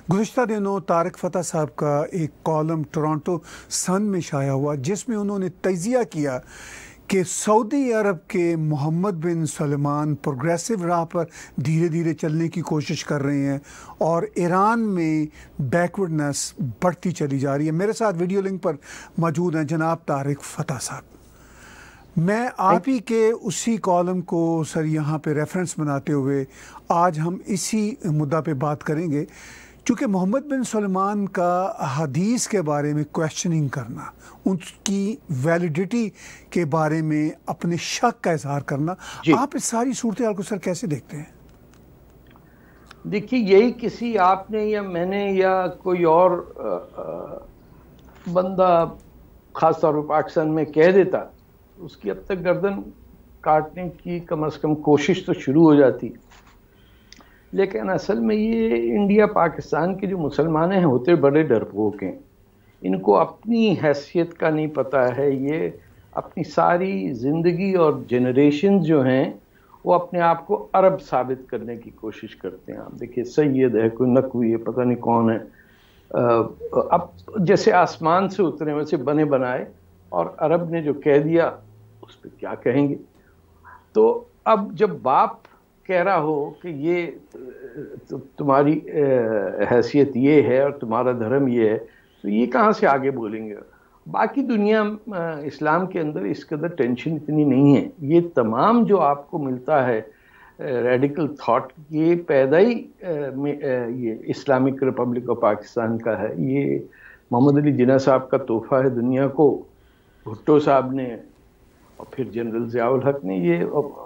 गुज़िश्ता दिनों तारिक फ़तह साहब का एक कॉलम टोरंटो सन में शाया हुआ जिसमें उन्होंने तजिया किया कि सऊदी अरब के मोहम्मद बिन सलमान प्रोग्रेसिव राह पर धीरे धीरे चलने की कोशिश कर रहे हैं और ईरान में बैकवर्डनेस बढ़ती चली जा रही है। मेरे साथ वीडियो लिंक पर मौजूद हैं जनाब तारिक फ़तह साहब। मैं आप ही के उसी कॉलम को सर यहाँ पे रेफरेंस बनाते हुए आज हम इसी मुद्दा पे बात करेंगे, क्योंकि मोहम्मद बिन सलमान का हदीस के बारे में क्वेश्चनिंग करना, उनकी वैलिडिटी के बारे में अपने शक का इजहार करना, आप इस सारी सूरत हाल को सर कैसे देखते हैं? देखिए, यही किसी आपने या मैंने या कोई और बंदा खास तौर पर पाकिस्तान में कह देता, उसकी अब तक गर्दन काटने की कम से कम कोशिश तो शुरू हो जाती। लेकिन असल में ये इंडिया पाकिस्तान के जो मुसलमान हैं होते बड़े डरपोक हैं। इनको अपनी हैसियत का नहीं पता है। ये अपनी सारी ज़िंदगी और जनरेशन जो हैं वो अपने आप को अरब साबित करने की कोशिश करते हैं। आप देखिए, सैयद है, कोई नकवी है, पता नहीं कौन है। अब जैसे आसमान से उतरे वैसे बने बनाए, और अरब ने जो कह दिया उस पर क्या कहेंगे। तो अब जब बाप कह रहा हो कि ये तुम्हारी हैसियत ये है और तुम्हारा धर्म ये है, तो ये कहाँ से आगे बोलेंगे। बाकी दुनिया इस्लाम के अंदर इस कदर टेंशन इतनी नहीं है। ये तमाम जो आपको मिलता है रेडिकल थॉट, ये पैदा ही ये इस्लामिक रिपब्लिक ऑफ पाकिस्तान का है। ये मोहम्मद अली जिन्ना साहब का तोहफा है दुनिया को। भुट्टो साहब ने और फिर जनरल ज़ियाउल हक ने ये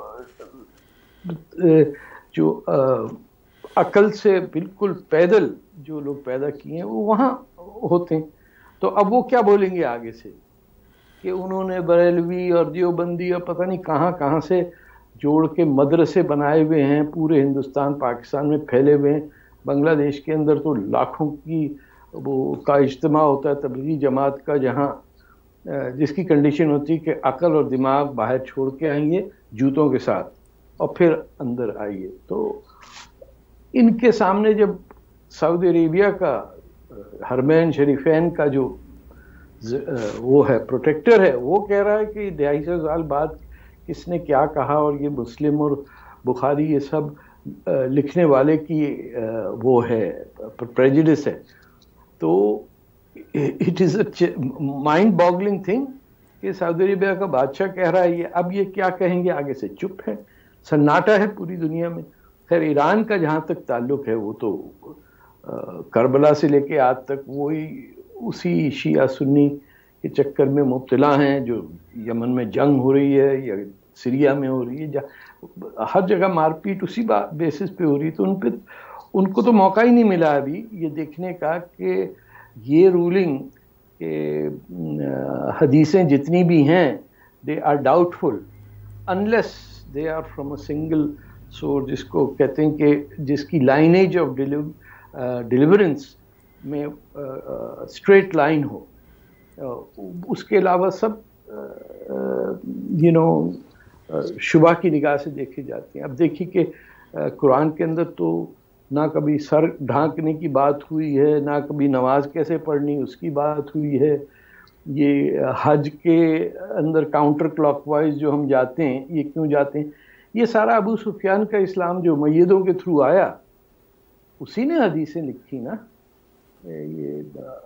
जो अकल से बिल्कुल पैदल जो लोग पैदा किए हैं वो वहाँ होते हैं। तो अब वो क्या बोलेंगे आगे से कि उन्होंने बरेलवी और देवबंदी और पता नहीं कहाँ कहाँ से जोड़ के मदरसे बनाए हुए हैं, पूरे हिंदुस्तान पाकिस्तान में फैले हुए हैं। बांग्लादेश के अंदर तो लाखों की वो का इज्तिमा होता है तबलीगी जमात का, जहाँ जिसकी कंडीशन होती है कि अकल और दिमाग बाहर छोड़ के आएंगे जूतों के साथ और फिर अंदर आइए। तो इनके सामने जब सऊदी अरेबिया का हरमैन शरीफैन का जो वो है प्रोटेक्टर है, वो कह रहा है कि 250 साल बाद किसने क्या कहा और ये मुस्लिम और बुखारी ये सब लिखने वाले की वो है प्रेजुडिस है, तो it is a mind boggling thing कि सऊदी अरेबिया का बादशाह कह रहा है ये, अब ये क्या कहेंगे आगे से। चुप है, सन्नाटा है पूरी दुनिया में। खैर, ईरान का जहाँ तक ताल्लुक है वो तो करबला से लेके आज तक वही उसी शिया सुन्नी के चक्कर में मुब्तला हैं। जो यमन में जंग हो रही है या सीरिया में हो रही है, हर जगह मारपीट उसी बेसिस पे हो रही है। तो उनको तो मौका ही नहीं मिला अभी ये देखने का कि ये रूलिंग के हदीसें जितनी भी हैं they are doubtful unless they are from a single source, जिसको कहते हैं कि जिसकी लाइनेज ऑफ डिलीवरेंस में स्ट्रेट लाइन हो। उसके अलावा सब शुबा की निगाह से देखी जाती हैं। अब देखिए कि कुरान के अंदर तो ना कभी सर ढांकने की बात हुई है, ना कभी नमाज कैसे पढ़नी उसकी बात हुई है। ये हज के अंदर काउंटर क्लॉकवाइज जो हम जाते हैं, ये क्यों जाते हैं? ये सारा अबू सुफियान का इस्लाम जो मय्यदों के थ्रू आया, उसी ने हदीसें लिखी ना। ये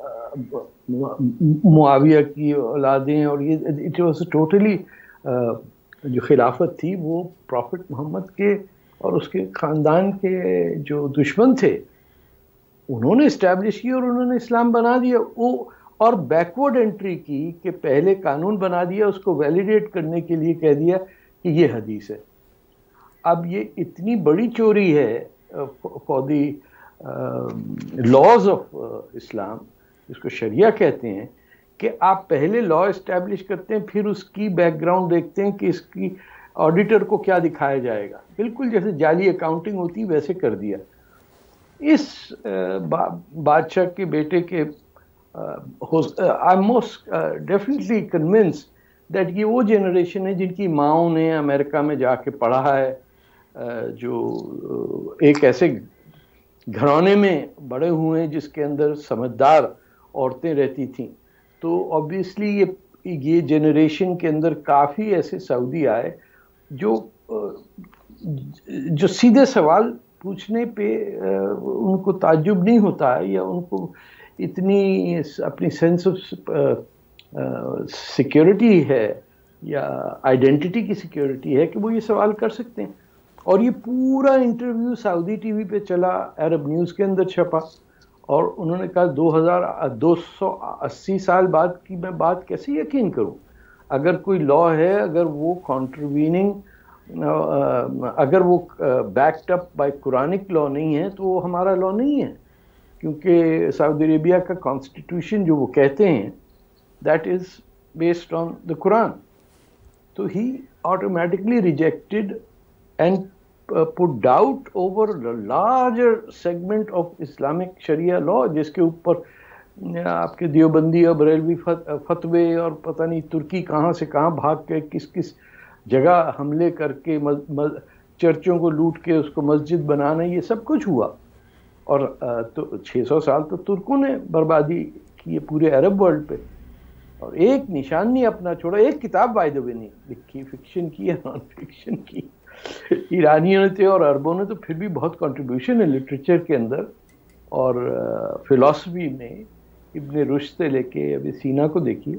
मुआविया की औलादें और ये इट वाज टोटली जो खिलाफत थी वो प्रॉफिट मोहम्मद के और उसके ख़ानदान के जो दुश्मन थे उन्होंने इस्टेब्लिश की और उन्होंने इस्लाम बना दिया। वो और बैकवर्ड एंट्री की कि पहले कानून बना दिया, उसको वैलिडेट करने के लिए कह दिया कि ये हदीस है। अब ये इतनी बड़ी चोरी है for the laws of Islam, जिसको शरिया कहते हैं, कि आप पहले लॉ इस्टेब्लिश करते हैं, फिर उसकी बैकग्राउंड देखते हैं कि इसकी ऑडिटर को क्या दिखाया जाएगा। बिल्कुल जैसे जाली अकाउंटिंग होती वैसे कर दिया। इस बादशाह के बेटे के I am most definitely convince that ये वो जनरेशन है जिनकी माँओं ने अमेरिका में जाके पढ़ा है, जो एक ऐसे گھرانے میں بڑے ہوئے ہیں جس کے اندر سمجھدار عورتیں رہتی تھیں. تو آبویسلی یہ جنریشن کے اندر کافی ایسے سعودی آئے جو سیدھے سوال پوچھنے پہ ان کو تعجب نہیں ہوتا ہے، یا ان کو اتنی اپنی سینس آف سیکیورٹی ہے یا آئیڈینٹی کی سیکیورٹی ہے کہ وہ یہ سوال کر سکتے ہیں. اور یہ پورا انٹرویو سعودی ٹی وی پہ چلا، عرب نیوز کے اندر چھپا، اور انہوں نے کہا 280 سال بعد کی میں بات کیسے یقین کروں؟ اگر کوئی لا ہے، اگر وہ کانٹرویننگ، اگر وہ backed up by Quranic law نہیں ہے تو وہ ہمارا لا نہیں ہے، کیونکہ سعودی عربیہ کا کانسٹیٹیوشن جو وہ کہتے ہیں that is based on the Quran. تو ہی automatically rejected and put doubt over the larger segment of Islamic Sharia law، جس کے اوپر آپ کے دیوبندی اور بریلوی فتوے اور پتہ نہیں ترکی کہاں سے کہاں بھاگ کے کس جگہ حملے کر کے چرچوں کو لوٹ کے اس کو مسجد بنانا، یہ سب کچھ ہوا. اور تو 600 سال تو ترکوں نے بربادی کی ہے پورے عرب ورلڈ پہ، اور ایک نشان نہیں اپنا چھوڑا. ایک کتاب بائی دا وے نہیں لکھی، فکشن کی یا نان فکشن کی. ایرانیوں نے اور عربوں نے تو پھر بھی بہت کنٹریبیوشن ہے لٹریچر کے اندر اور فلسفی میں. ابن رشد سے لے کے ابھی سینا کو دیکھیے،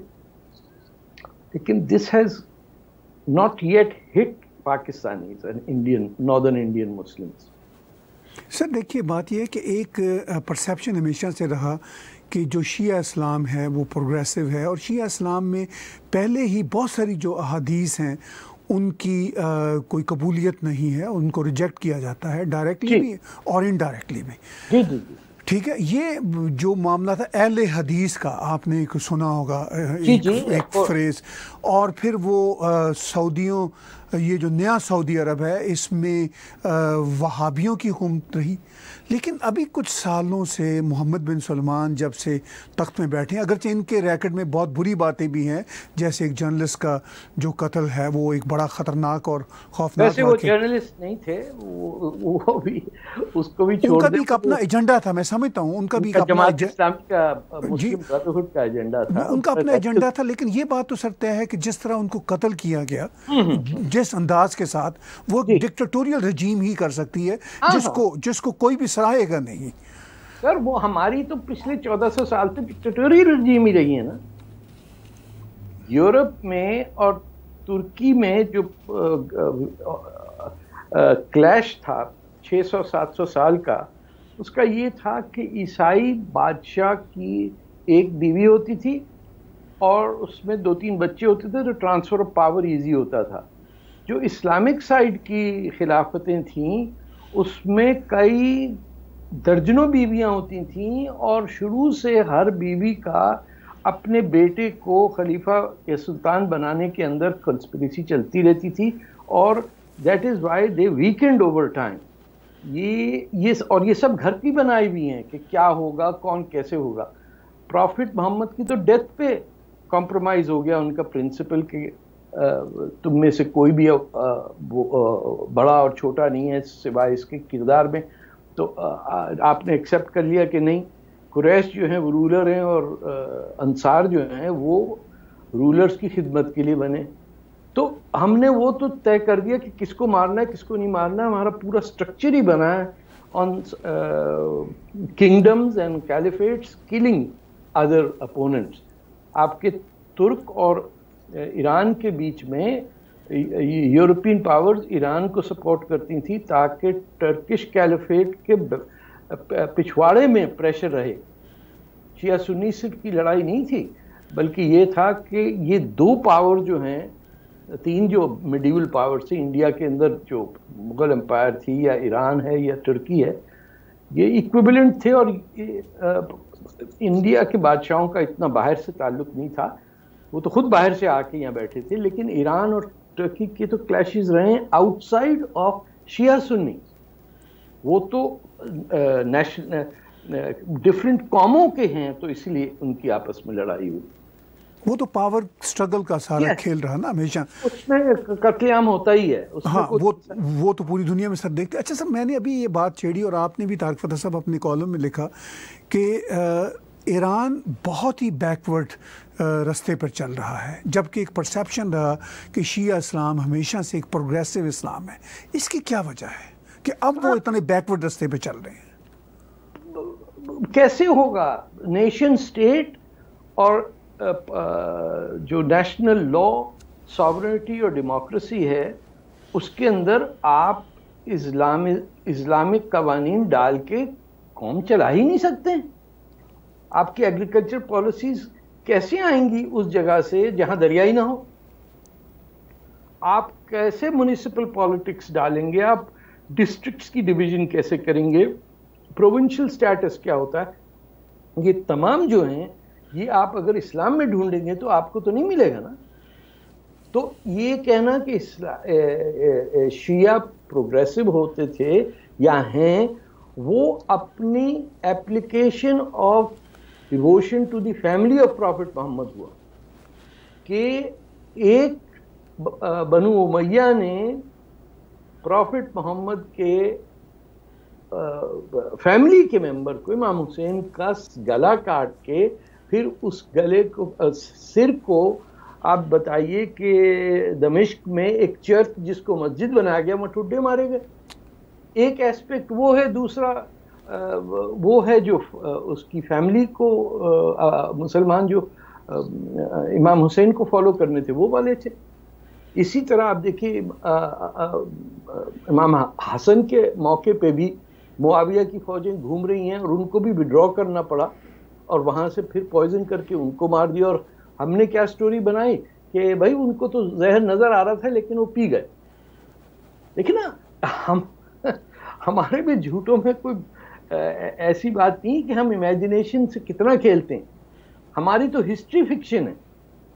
لیکن this has not yet hit Pakistanis and Indian northern Indian Muslims. Sir دیکھیے بات یہ ہے کہ ایک پرسیپشن ہمیشہ سے رہا کہ جو شیعہ اسلام ہے وہ پروگریسو ہے، اور شیعہ اسلام میں پہلے ہی بہت ساری جو احادیث ہیں ان کی کوئی قبولیت نہیں ہے، ان کو ریجیکٹ کیا جاتا ہے ڈائریکٹلی بھی اور انڈائریکٹلی بھی. ٹھیک ہے، یہ جو معاملہ تھا اہل حدیث کا، آپ نے ایک سنا ہوگا ایک فریز، اور پھر وہ سعودیوں، یہ جو نیا سعودی عرب ہے اس میں وہابیوں کی حکومت رہی. لیکن ابھی کچھ سالوں سے محمد بن سلمان جب سے تخت میں بیٹھے ہیں، اگرچہ ان کے ریکارڈ میں بہت بری باتیں بھی ہیں، جیسے ایک جرنلسٹ کا جو قتل ہے وہ ایک بڑا خطرناک اور خوفناک. ویسے وہ جرنلسٹ نہیں تھے، وہ بھی اس کو بھی چھوڑ دیں. ان کا بھی ایک اپنا ایجنڈا تھا، میں سمجھتا ہوں ان کا بھی جماعت اسلامی کا مسلم برادرہڈ کا ایجنڈا تھا، ان کا اپنا ایجنڈا تھا. لیکن یہ بات تو سر طے ہے کہ جس طرح ان کو قتل کیا گیا، جس انداز کے ساتھ، وہ ڈکٹیٹوریل رجیم ہی کر سکتی ہے جس کو کوئی بھی سراہے گا نہیں. سر وہ ہماری تو پچھلے 1400 سال سے ڈکٹیٹوریل رجیم ہی رہی ہے نا. یورپ میں اور ترکی میں جو کلیش تھا 600-700 سال کا، اس کا یہ تھا کہ عیسائی بادشاہ کی ایک بیوی ہوتی تھی اور اس میں 2-3 بچے ہوتے تھے، تو ٹرانسفر آف پاور ایزی ہوتا تھا. جو اسلامک سائڈ کی خلافتیں تھیں اس میں کئی درجنوں بیویاں ہوتی تھیں، اور شروع سے ہر بیوی کا اپنے بیٹے کو خلیفہ یا سلطان بنانے کے اندر کنسپریسی چلتی رہتی تھی، اور that is why they weakened over time. اور یہ سب گھر کی بنائی ہوئی ہیں کہ کیا ہوگا، کون کیسے ہوگا. پروفٹ محمد کی تو ڈیتھ پہ کمپرومائز ہو گیا ان کا پرنسپل کہ تم میں سے کوئی بھی بڑا اور چھوٹا نہیں ہے سوائے اس کے کردار میں. تو آپ نے ایکسیپٹ کر لیا کہ نہیں، قریش جو ہیں وہ رولر ہیں اور انصار جو ہیں وہ رولرز کی خدمت کے لیے بنے. تو ہم نے وہ تو طے کر دیا کہ کس کو مارنا ہے کس کو نہیں مارنا ہے. ہمارا پورا سٹرکچر ہی بنا ہے on kingdoms and caliphates killing other opponents. آپ کے ترک اور ایران کے بیچ میں یورپین پاورز ایران کو سپورٹ کرتی تھیں تاکہ ٹرکش کیلیفیٹ کے پچھواڑے میں پریشر رہے. شیعہ سنی صرف کی لڑائی نہیں تھی، بلکہ یہ تھا کہ یہ دو پاور جو ہیں، 3 جو میڈیول پاور تھے انڈیا کے اندر، جو مغل امپائر تھی یا ایران ہے یا ترکی ہے، یہ ایکویولنٹ تھے. اور انڈیا کے بادشاہوں کا اتنا باہر سے تعلق نہیں تھا، وہ تو خود باہر سے آ کے یہاں بیٹھے تھے. لیکن ایران اور ترکی کے تو کلیشز رہے ہیں آؤٹ سائڈ آف شیعہ سنی. وہ تو ڈفرینٹ قوموں کے ہیں، تو اسی لیے ان کی آپس میں لڑائی ہوئی. وہ تو پاور سٹرگل کا سارا کھیل رہا نا ہمیشہ، اس میں قتل عام ہوتا ہی ہے. ہاں وہ تو پوری دنیا میں سب دیکھتے. اچھا سر، میں نے ابھی یہ بات چھیڑی اور آپ نے بھی طارق فتح صاحب اپنے کالم میں لکھا کہ ایران بہت ہی بیکورڈ رستے پر چل رہا ہے، جبکہ ایک پرسیپشن رہا کہ شیعہ اسلام ہمیشہ سے ایک پروگریسو اسلام ہے. اس کی کیا وجہ ہے کہ اب وہ اتنے بیکورڈ رستے پہ چل رہے ہیں؟ کیسے ہوگا؟ نیشن اسٹیٹ اور جو نیشنل لا، ساورنٹی اور ڈیموکریسی ہے، اس کے اندر آپ اسلامک قوانین ڈال کے قوم چلا ہی نہیں سکتے. آپ کی ایگریکلچر پالیسیز کیسے آئیں گی اس جگہ سے جہاں دریا ہی نہ ہو؟ آپ کیسے میونسپل پالیٹکس ڈالیں گے؟ آپ ڈسٹرکٹس کی ڈویژن کیسے کریں گے؟ پروونشل سٹیٹس کیا ہوتا ہے؟ یہ تمام جو ہیں، یہ آپ اگر اسلام میں ڈھونڈیں گے تو آپ کو تو نہیں ملے گا نا. تو یہ کہنا کہ شیعہ پروگریسو ہوتے تھے یا ہیں، وہ اپنی application of devotion to the family of prophet Muhammad ہوا کہ ایک بنو امیہ نے پروفٹ محمد کے فیملی کے ممبر کو، امام حسین کا گلا کاٹ کے پھر اس گلے کو، سر کو، آپ بتائیے کہ دمشق میں ایک چرچ جس کو مسجد بنایا گیا وہاں ٹھڈے مارے گئے. ایک ایسپیکٹ وہ ہے. دوسرا وہ ہے جو اس کی فیملی کو، مسلمان جو امام حسین کو فالو کرنے تھے وہ والے تھے. اسی طرح آپ دیکھیے امام حسن کے موقع پہ بھی معاویہ کی فوجیں گھوم رہی ہیں اور ان کو بھی وڈرا کرنا پڑا اور وہاں سے پھر پوائزن کر کے ان کو مار دیا. اور ہم نے کیا سٹوری بنائی کہ بھائی ان کو تو زہر نظر آ رہا تھا لیکن وہ پی گئے. لیکن نا ہمارے بھی جھوٹوں میں کوئی ایسی بات نہیں کہ ہم امیجنیشن سے کتنا کھیلتے ہیں. ہماری تو ہسٹری فکشن ہے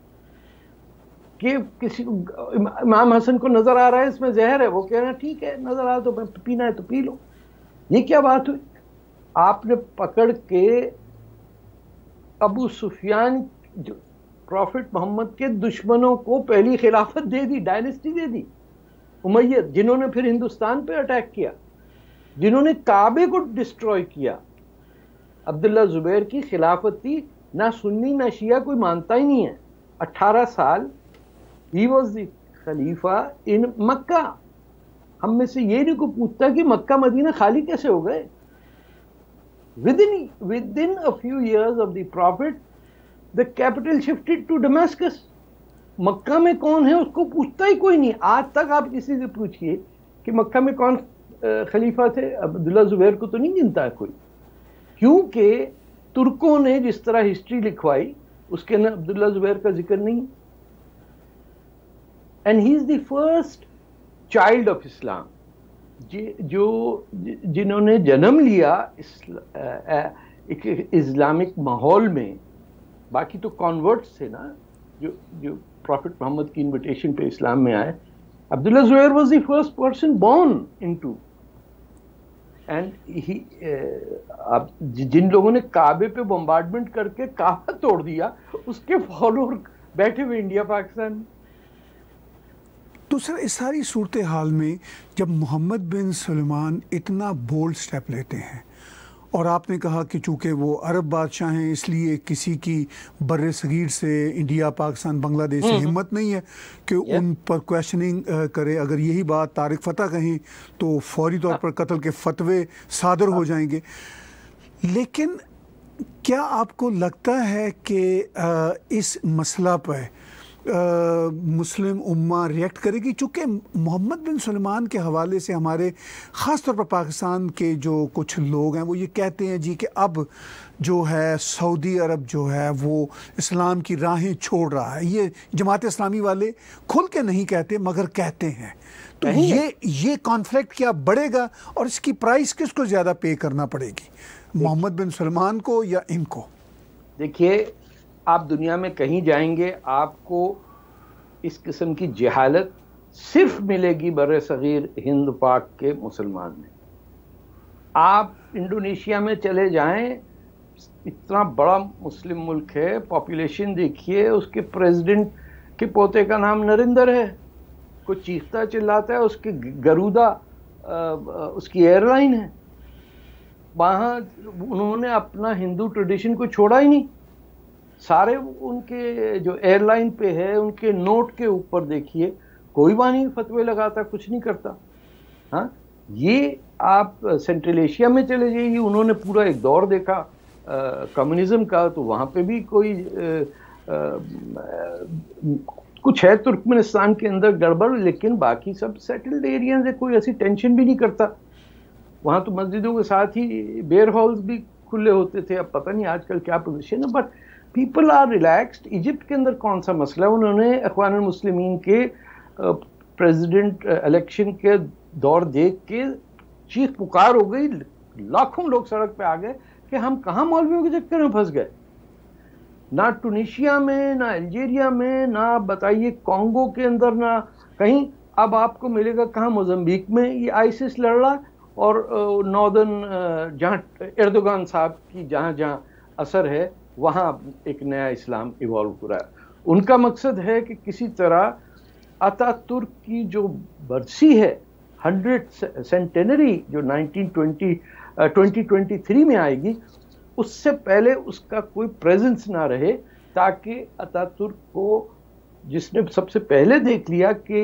کہ کسی کو امام حسن کو نظر آ رہا ہے اس میں زہر ہے، وہ کہہ رہے ہیں ٹھیک ہے نظر آ رہا تو پینا ہے تو پی لو. یہ کیا بات ہوئی؟ آپ نے پکڑ کے ابو سفیان جو پروفٹ محمد کے دشمنوں کو پہلی خلافت دے دی، ڈائنسٹی دے دی. امیہ جنہوں نے پھر ہندوستان پہ اٹیک کیا، جنہوں نے کعبے کو ڈسٹروائے کیا. عبداللہ زبیر کی خلافت تھی، نہ سنی نہ شیعہ کوئی مانتا ہی نہیں ہے. 18 سال ہی واز دی خلیفہ ان مکہ. ہم میں سے یہ نہیں کو پوچھتا کہ مکہ مدینہ خالی کیسے ہو گئے. within a few years of the prophet the capital shifted to Damascus. مکہ میں کون ہے اس کو پوچھتا ہی کوئی نہیں. آج تک آپ کسی سے پوچھئے کہ مکہ میں کون خلیفہ تھے، عبداللہ زبیر کو تو نہیں گنتا ہے کوئی، کیونکہ ترکوں نے جس طرح ہسٹری لکھوائی اس کے اندر عبداللہ زبیر کا ذکر نہیں. And he is the first child of Islam, جنہوں نے جنم لیا ایک اسلامک ماحول میں. باقی تو کانورٹس تھے نا جو پروفٹ محمد کی انویٹیشن پہ اسلام میں آئے. Abdullah Zubair was the first person born into. And جن لوگوں نے کعبے پہ بمبارڈمنٹ کر کے کعبہ توڑ دیا، اس کے فالوور بیٹھے ہوئے انڈیا پاکستان. تو سر اس ساری صورتحال میں جب محمد بن سلمان اتنا بولڈ سٹیپ لیتے ہیں، اور آپ نے کہا کہ چونکہ وہ عرب بادشاہ ہیں اس لیے کسی کی بر صغیر سے، انڈیا پاکستان بنگلہ دیش سے ہمت نہیں ہے کہ ان پر کویشچننگ کرے. اگر یہی بات طارق فتح کہیں تو فوری طور پر قتل کے فتوے صادر ہو جائیں گے. لیکن کیا آپ کو لگتا ہے کہ اس مسئلہ پہ مسلم امہ ریئیکٹ کرے گی؟ چونکہ محمد بن سلمان کے حوالے سے ہمارے خاص طور پر پاکستان کے جو کچھ لوگ ہیں وہ یہ کہتے ہیں جی کہ اب جو ہے سعودی عرب جو ہے وہ اسلام کی راہیں چھوڑ رہا ہے. یہ جماعت اسلامی والے کھل کے نہیں کہتے مگر کہتے ہیں. تو یہ کانفلکٹ کیا بڑھے گا اور اس کی پرائس کس کو زیادہ پے کرنا پڑے گی، محمد بن سلمان کو یا ان کو؟ دیکھیے، آپ دنیا میں کہیں جائیں گے آپ کو اس قسم کی جہالت صرف ملے گی بر صغیر ہند پاک کے مسلمان میں. آپ انڈونیشیا میں چلے جائیں، اتنا بڑا مسلم ملک ہے، پاپولیشن دیکھیے، اس کے پریزیڈنٹ کے پوتے کا نام نریندر ہے، کوئی چیختا چلاتا ہے، اس کے گرودا اس کی ایئر لائن ہے. وہاں انہوں نے اپنا ہندو ٹریڈیشن کو چھوڑا ہی نہیں. سارے ان کے جو ایئر لائن پہ ہے ان کے نوٹ کے اوپر دیکھیے کوئی وہاں نہیں فتوے لگاتا، کچھ نہیں کرتا. ہاں، یہ آپ سینٹرل ایشیا میں چلے جائیے، انہوں نے پورا ایک دور دیکھا کمیونزم کا، تو وہاں پہ بھی کوئی کچھ ہے ترکمنستان کے اندر گڑبڑ، لیکن باقی سب سیٹلڈ ایریاز ہے، کوئی ایسی ٹینشن بھی نہیں کرتا. وہاں تو مسجدوں کے ساتھ ہی بیئر ہالز بھی کھلے ہوتے تھے. اب پتہ نہیں آج کل کیا پوزیشن ہے، but people are relaxed. Egypt کے اندر کون سا مسئلہ ہے؟ انہوں نے اخوان المسلمین کے پریزیڈنٹ الیکشن کے دور دیکھ کے چیخ پکار ہو گئی، لاکھوں لوگ سڑک پہ آ گئے کہ ہم کہاں مولویوں کے چکر میں پھنس گئے. نہ ٹونیشیا میں، نہ الجیریا میں، نہ بتائیے کانگو کے اندر، نہ کہیں. اب آپ کو ملے گا کہاں؟ موزمبیق میں یہ آئیسس لڑ رہا، اور ناردرن جہاں ایردوغان صاحب کی جہاں جہاں اثر ہے وہاں ایک نیا اسلام ایوالو ہو رہا ہے. ان کا مقصد ہے کہ کسی طرح اتا ترک کی جو برسی ہے 100 سینٹینری جو 2023 میں آئے گی، اس سے پہلے اس کا کوئی پریزنس نہ رہے، تاکہ اتا ترک کو، جس نے سب سے پہلے دیکھ لیا کہ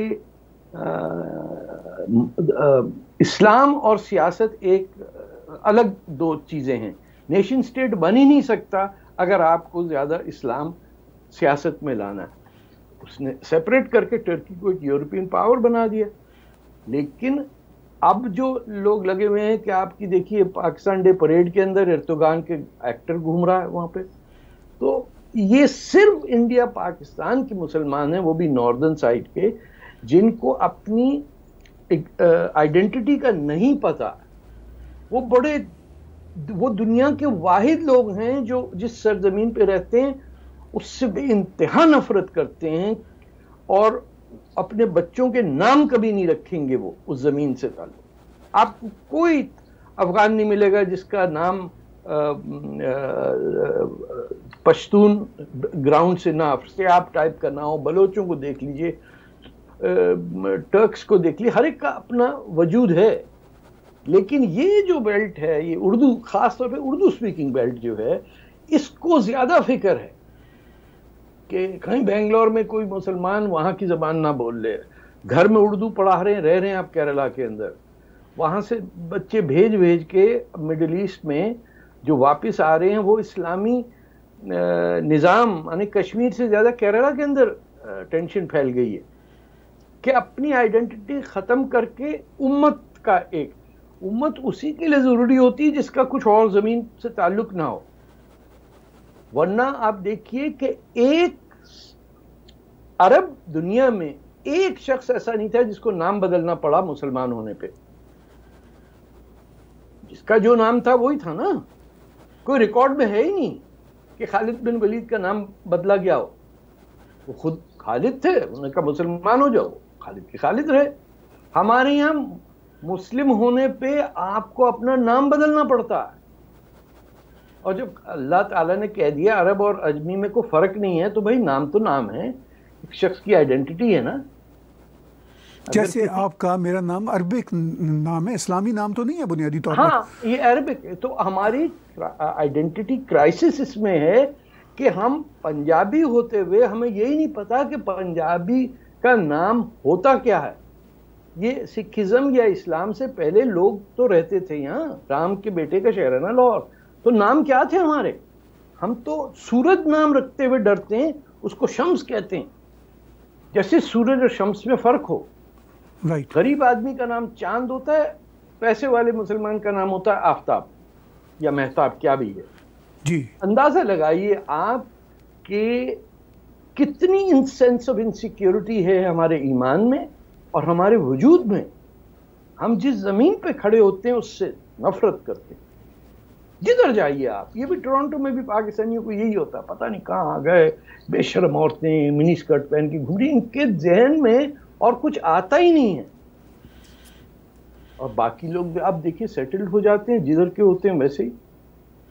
اسلام اور سیاست ایک الگ دو چیزیں ہیں، نیشن سٹیٹ بن ہی نہیں سکتا اگر آپ کو زیادہ اسلام سیاست میں لانا ہے. اس نے سیپریٹ کر کے ٹرکی کو ایک یورپین پاور بنا دیا. لیکن اب جو لوگ لگے ہوئے ہیں کہ آپ کی دیکھیے پاکستان ڈے پریڈ کے اندر ایردوغان کے ایکٹر گھوم رہا ہے وہاں پہ، تو یہ صرف انڈیا پاکستان کے مسلمان ہیں، وہ بھی ناردرن سائڈ کے، جن کو اپنی آئیڈینٹی کا نہیں پتا. وہ دنیا کے واحد لوگ ہیں جو جس سرزمین پہ رہتے ہیں اس سے بے انتہا نفرت کرتے ہیں، اور اپنے بچوں کے نام کبھی نہیں رکھیں گے وہ اس زمین سے تعلق. آپ کو کوئی افغان نہیں ملے گا جس کا نام پشتون گراؤنڈ سے نہ آپ ٹائپ کرنا ہو. بلوچوں کو دیکھ لیجئے، ٹرکس کو دیکھ لیجئے، ہر ایک کا اپنا وجود ہے. لیکن یہ جو بیلٹ ہے، یہ اردو، خاص طور پہ اردو سپیکنگ بیلٹ جو ہے، اس کو زیادہ فکر ہے کہ کہیں بنگلور میں کوئی مسلمان وہاں کی زبان نہ بول لے. گھر میں اردو پڑھا رہے ہیں، رہ رہے ہیں آپ کیرلا کے اندر، وہاں سے بچے بھیج کے مڈل ایسٹ میں جو واپس آ رہے ہیں، وہ اسلامی نظام، یعنی کشمیر سے زیادہ کیرلا کے اندر ٹینشن پھیل گئی ہے کہ اپنی آئیڈینٹی ختم کر کے امت کا ایک امت اسی کے لیے ضروری ہوتی ہے جس کا کچھ اور زمین سے تعلق نہ ہو. ورنہ آپ دیکھیے کہ ایک عرب دنیا میں ایک شخص ایسا نہیں تھا جس کو نام بدلنا پڑا مسلمان ہونے پہ. جس کا جو نام تھا وہی تھا نا. کوئی ریکارڈ میں ہے ہی نہیں کہ خالد بن ولید کا نام بدلا گیا ہو. وہ خود خالد تھے، انہوں نے کہا مسلمان ہو جاؤ، خالد کے خالد رہے. ہمارے یہاں مسلم ہونے پہ آپ کو اپنا نام بدلنا پڑتا ہے. اور جب اللہ تعالیٰ نے کہہ دیا عرب اور عجمی میں کوئی فرق نہیں ہے، تو بھائی نام تو نام ہے، ایک شخص کی آئیڈینٹی ہے نا. جیسے آپ کا، میرا نام عربک نام ہے، اسلامی نام تو نہیں ہے بنیادی طور پر. ہاں، یہ عربک ہے. تو ہماری آئیڈینٹی کرائسس اس میں ہے کہ ہم پنجابی ہوتے ہوئے ہمیں یہی نہیں پتا کہ پنجابی کا نام ہوتا کیا ہے. یہ سکھزم یا اسلام سے پہلے لوگ تو رہتے تھے یہاں، رام کے بیٹے کا شہر ہے نا لاہور. تو نام کیا تھے ہمارے؟ ہم تو سورج نام رکھتے ہوئے ڈرتے ہیں، اس کو شمس کہتے ہیں، جیسے سورج اور شمس میں فرق ہو. غریب آدمی کا نام چاند ہوتا ہے، پیسے والے مسلمان کا نام ہوتا ہے آفتاب یا مہتاب، کیا بھی ہے. جی، اندازہ لگائیے آپ کہ کتنی سینس آف انسیکیورٹی ہے ہمارے ایمان میں اور ہمارے وجود میں. ہم جس زمین پہ کھڑے ہوتے ہیں اس سے نفرت کرتے ہیں. جدھر جائیے آپ، یہ بھی ٹورانٹو میں بھی پاکستانیوں کو یہی ہوتا ہے، پتہ نہیں کہاں گئے بے شرم عورتیں منی اسکرٹ پہن کے گھوم رہی. ان کے ذہن میں اور کچھ آتا ہی نہیں ہے. اور باقی لوگ بھی آپ دیکھیے سیٹلڈ ہو جاتے ہیں، جدھر کے ہوتے ہیں ویسے ہی.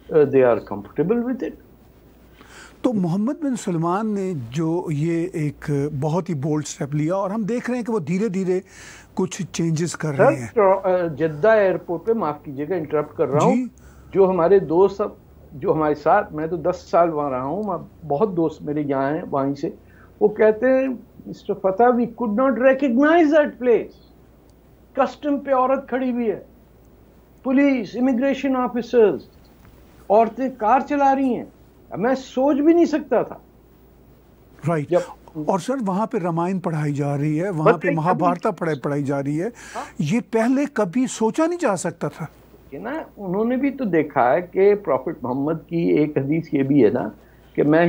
they are comfortable with it. تو محمد بن سلمان نے جو یہ ایک بہت ہی بولڈ سٹیپ لیا اور ہم دیکھ رہے ہیں کہ وہ دھیرے دھیرے کچھ چینجز کر رہے ہیں. جدہ ایئرپورٹ پہ معاف کیجیے گا انٹرپٹ کر رہا ہوں, جو ہمارے دوست جو ہمارے ساتھ, میں تو 10 سال وہاں رہا ہوں, بہت دوست میرے یہاں ہیں وہیں سے, وہ کہتے ہیں Mister Fateh we could not recognize that place. Custom پہ عورت کھڑی ہوئی ہے, پولیس, امیگریشن آفیسرز, عورتیں کار چلا رہی ہیں, میں سوچ بھی نہیں سکتا تھا. رائٹ. اور سر وہاں پہ رامائن پڑھائی جا رہی ہے, وہاں پہ مہابھارتا پڑھائی جا رہی ہے, یہ پہلے کبھی سوچا نہیں جا سکتا تھا نا. انہوں نے بھی تو دیکھا ہے کہ پروفٹ محمد کی ایک حدیث یہ بھی ہے نا کہ میں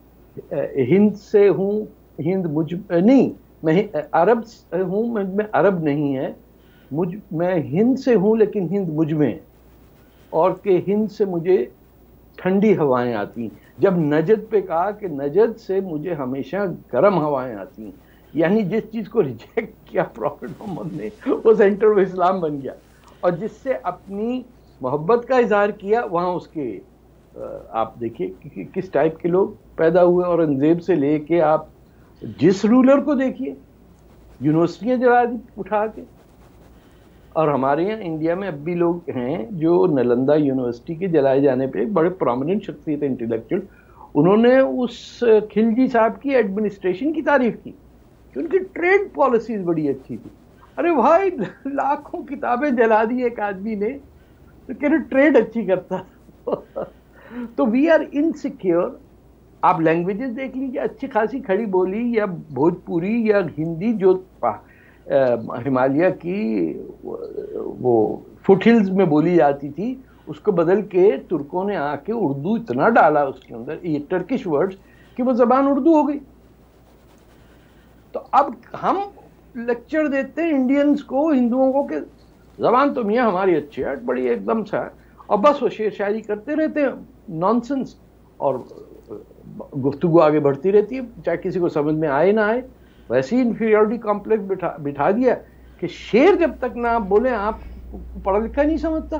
ہند سے ہوں, ہند مجھ نہیں, میں عرب ہوں, میں عرب نہیں ہے, میں ہند سے ہوں لیکن ہند مجھ میں, اور کہ ہند سے مجھے ٹھنڈی ہوائیں آتی ہیں. جب نجد پہ کہا کہ نجد سے مجھے ہمیشہ گرم ہوائیں آتی ہیں, یعنی جس چیز کو ریجیکٹ کیا پروفٹ محمد نے وہ سینٹر آف اسلام بن گیا, اور جس سے اپنی محبت کا اظہار کیا وہاں اس کے آپ دیکھیے کس ٹائپ کے لوگ پیدا ہوئے, اورنگزیب سے لے کے آپ جس رولر کو دیکھیے, یونیورسٹیاں جلا دی اٹھا کے. اور ہمارے یہاں انڈیا میں اب بھی لوگ ہیں جو نلندہ یونیورسٹی کے جلائے جانے پہ بڑے پرومیننٹ شخصیت انٹلیکچوئل, انہوں نے اس خلجی صاحب کی ایڈمنسٹریشن کی تعریف کی کہ ان کی ٹریڈ پالیسیز بڑی اچھی تھی. ارے بھائی لاکھوں کتابیں جلا دی ایک آدمی نے, تو کہہ رہے ٹریڈ اچھی کرتا. تو وی آر انسیکیور. آپ لینگویجز دیکھ لیجیے, اچھی خاصی کھڑی بولی یا بھوجپوری یا ہندی جو ہمالیہ کی وہ فٹ ہلز میں بولی جاتی تھی, اس کو بدل کے ترکوں نے آ کے اردو اتنا ڈالا اس کے اندر, یہ ٹرکش ورڈز, کہ وہ زبان اردو ہو گئی. تو اب ہم لیکچر دیتے ہیں انڈینز کو, ہندوؤں کو, کہ زبان تو میاں ہماری اچھی ہے, بڑی ایک دم سا, اور بس وہ شعر شاعری کرتے رہتے ہیں, نانسنس, اور گفتگو آگے بڑھتی رہتی ہے, چاہے کسی کو سمجھ میں آئے نہ آئے. ویسے ہی انفیریورٹی کمپلیکس بٹھا دیا کہ شعر جب تک نہ آپ بولیں آپ پڑھا لکھا نہیں سمجھتا.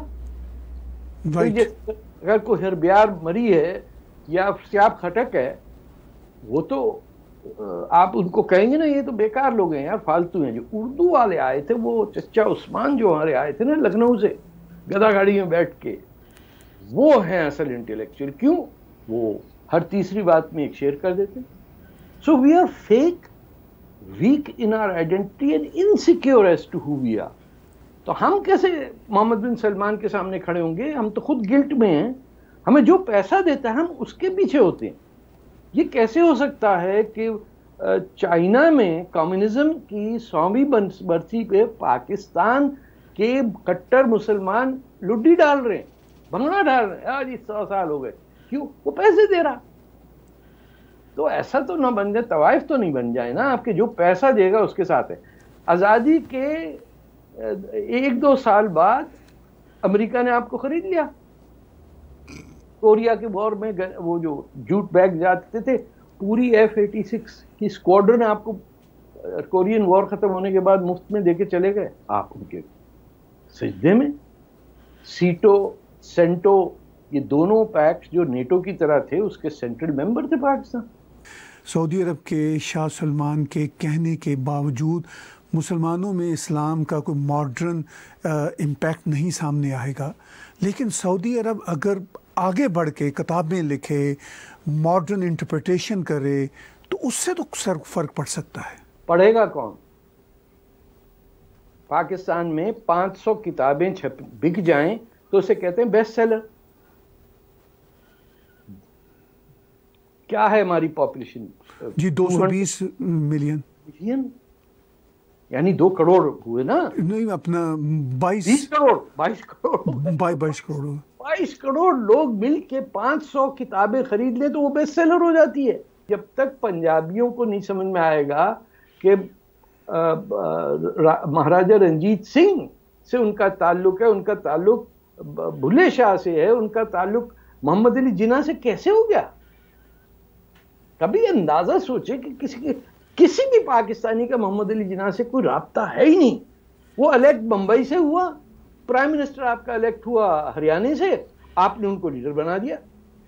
اگر کوئی ہربیار مری ہے یا سیاب کھٹک ہے, وہ تو آپ ان کو کہیں گے نا یہ تو بیکار لوگ ہیں یار, فالتو ہیں. جو اردو والے آئے تھے, وہ چچا عثمان جو ہمارے آئے تھے نا لکھنؤ سے گدا گاڑی میں بیٹھ کے, وہ ہیں اصل انٹلیکچوئل. کیوں؟ وہ ہر تیسری بات میں ایک شعر کر دیتے. So we are fake, weak in our identity and insecure as to who we are. تو ہم کیسے محمد بن سلمان کے سامنے کھڑے ہوں گے؟ ہم تو خود گلٹ میں ہیں. ہمیں جو پیسہ دیتا ہے ہم اس کے پیچھے ہوتے ہیں. یہ کیسے ہو سکتا ہے کہ چائنا میں کمیونزم کی 100ویں برسی پہ پاکستان کے کٹر مسلمان لڈی ڈال رہے ہیں, بھنگڑا ڈال رہے ہیں, آج 100 سال ہو گئے. کیوں؟ وہ پیسے دے رہا. تو ایسا تو نہ بن جائے, طوائف تو نہیں بن جائے نا آپ کے, جو پیسہ دے گا اس کے ساتھ ہے. آزادی کے 1-2 سال بعد امریکہ نے آپ کو خرید لیا. کوریا کے وار میں وہ جو جوٹ بیگ جاتے تھے, پوری F-86 کی اسکواڈرن آپ کو کورین وار ختم ہونے کے بعد مفت میں دے کے چلے گئے. آپ ان کے سجدے میں. سیٹو, سینٹو, یہ دونوں پیکس جو نیٹو کی طرح تھے اس کے سینٹرل ممبر تھے پاکستان. سعودی عرب کے شاہ سلمان کے کہنے کے باوجود مسلمانوں میں اسلام کا کوئی ماڈرن امپیکٹ نہیں سامنے آئے گا, لیکن سعودی عرب اگر آگے بڑھ کے کتابیں لکھے, ماڈرن انٹرپریٹیشن کرے, تو اس سے تو فرق پڑ سکتا ہے. پڑھے گا کون؟ پاکستان میں 500 کتابیں بک جائیں تو اسے کہتے ہیں بیسٹ سیلر. کیا ہے ہماری پاپولیشن؟ جی 220 ملین, یعنی 2 کروڑ ہوئے نا. نہیں, اپنا 22 کروڑ لوگ مل کے 500 کتابیں خرید لیں تو وہ بیسٹ سیلر ہو جاتی ہے. جب تک پنجابیوں کو نہیں سمجھ میں آئے گا کہ مہاراجا رنجیت سنگھ سے ان کا تعلق ہے, ان کا تعلق بھلے شاہ سے ہے, ان کا تعلق محمد علی جناح سے کیسے ہو گیا. کبھی اندازہ سوچے کہ کسی بھی پاکستانی کا محمد علی جناح سے کوئی رابطہ ہے ہی نہیں. وہ الیکٹ بمبئی سے ہوا, پرائم منسٹر آپ کا الیکٹ ہوا ہریانے سے, آپ نے ان کو لیڈر بنا دیا.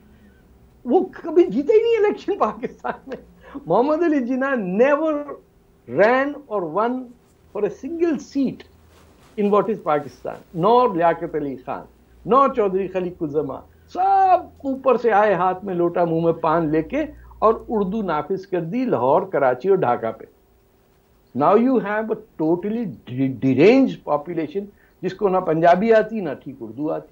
وہ کبھی جیتے ہی نہیں الیکشن پاکستان میں. محمد Ali Jinnah never ran or won for a single seat in what is Pakistan. Nor Liaquat Ali Khan, no Chaudhry Khaliquzzaman, سب اوپر سے آئے ہاتھ میں لوٹا منہ میں پان لے کے اور اردو نافذ کر دی لاہور, کراچی اور ڈھاکہ پہ. Now you have a totally deranged population جس کو نہ پنجابی آتی نہ ٹھیک اردو آتی.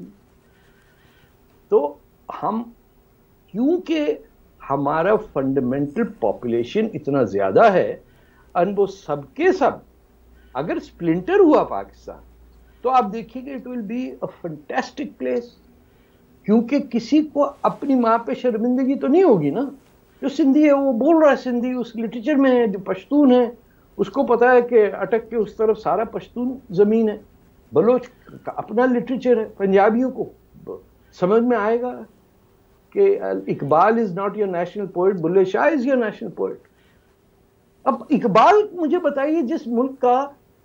تو ہم کیونکہ ہمارا فنڈامنٹل پاپولیشن اتنا زیادہ ہے اور وہ سب کے سب اگر سپلنٹر ہوا پاکستان تو آپ دیکھیے کہ it will be a fantastic place. کیونکہ کسی کو اپنی ماں پہ شرمندگی تو نہیں ہوگی نا. جو سندھی ہے وہ بول رہا ہے سندھی, اس لٹریچر میں ہے. جو پشتون ہے اس کو پتا ہے کہ اٹک کے اس طرف سارا پشتون زمین ہے. بلوچ کا اپنا لٹریچر ہے. پنجابیوں کو سمجھ میں آئے گا کہ Iqbal is not your national poet, Bulleh Shah is your national poet. اب اقبال مجھے بتائیے جس ملک کا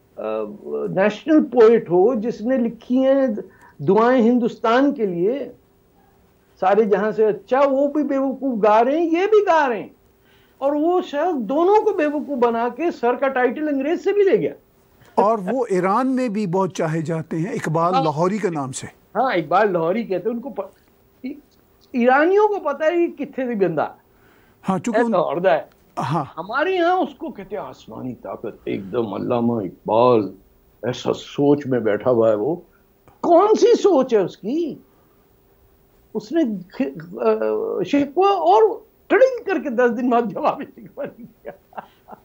نیشنل پوئٹ ہو, جس نے لکھی ہیں دعائیں ہندوستان کے لیے سارے جہاں سے اچھا, وہ بھی بیوقوف گا رہے ہیں, یہ بھی گا رہے ہیں, اور وہ شخص دونوں کو بیوقوف بنا کے سر کا ٹائٹل انگریز سے بھی لے گیا. اور وہ ایران میں بھی بہت چاہے جاتے ہیں, اقبال لاہوری کے نام سے. ہاں, اقبال لاہوری کہتے ہیں. ان کو ایرانیوں کو پتا ہے کتنے سے بندہ. ہاں, چونکہ ہے. ہاں, ہمارے یہاں اس کو کہتے ہیں آسمانی طاقت. ایک دم علامہ اقبال ایسا سوچ میں بیٹھا ہوا ہے. وہ کون سی سوچ ہے اس کی؟ اس نے شکوہ اور ٹڑنگ کر کے 10 دن بعد جواب شکوہ نہیں کیا.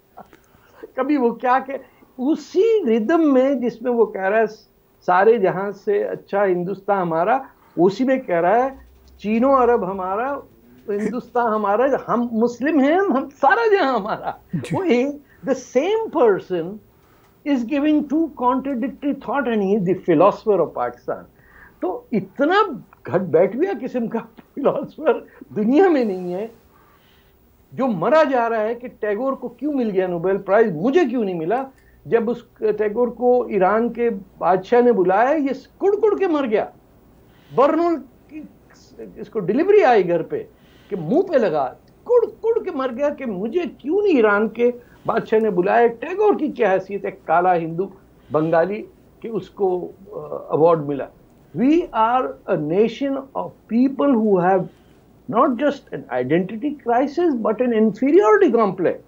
کبھی وہ کیا کہ اسی ردم میں جس میں وہ کہہ رہا ہے سارے جہاں سے اچھا ہندوستان ہمارا, اسی میں کہہ رہا ہے چینو عرب ہمارا, ہندوستان ہمارا, ہم مسلم ہیں, ہم سارا جہاں ہمارا. وہ the same person is giving two contradictory thought and he is the philosopher of Pakistan. تو اتنا گھٹ بیٹھ گیا قسم کا فلاسفر دنیا میں نہیں ہے جو مرا جا رہا ہے کہ ٹیگور کو کیوں مل گیا نوبیل پرائز, مجھے کیوں نہیں ملا. جب اس ٹیگور کو ایران کے بادشاہ نے بلایا, یہ کڑ کڑ کے مر گیا. برنول اس کو ڈلیوری آئی گھر پہ کہ منہ پہ لگا, کڑ کڑ کے مر گیا کہ مجھے کیوں نہیں ایران کے بادشاہ نے بلایا. ٹیگور کی کیا حیثیت ہے, کالا ہندو بنگالی, کہ اس کو ایوارڈ ملا. We are a nation of people who have not just an identity crisis but an inferiority complex.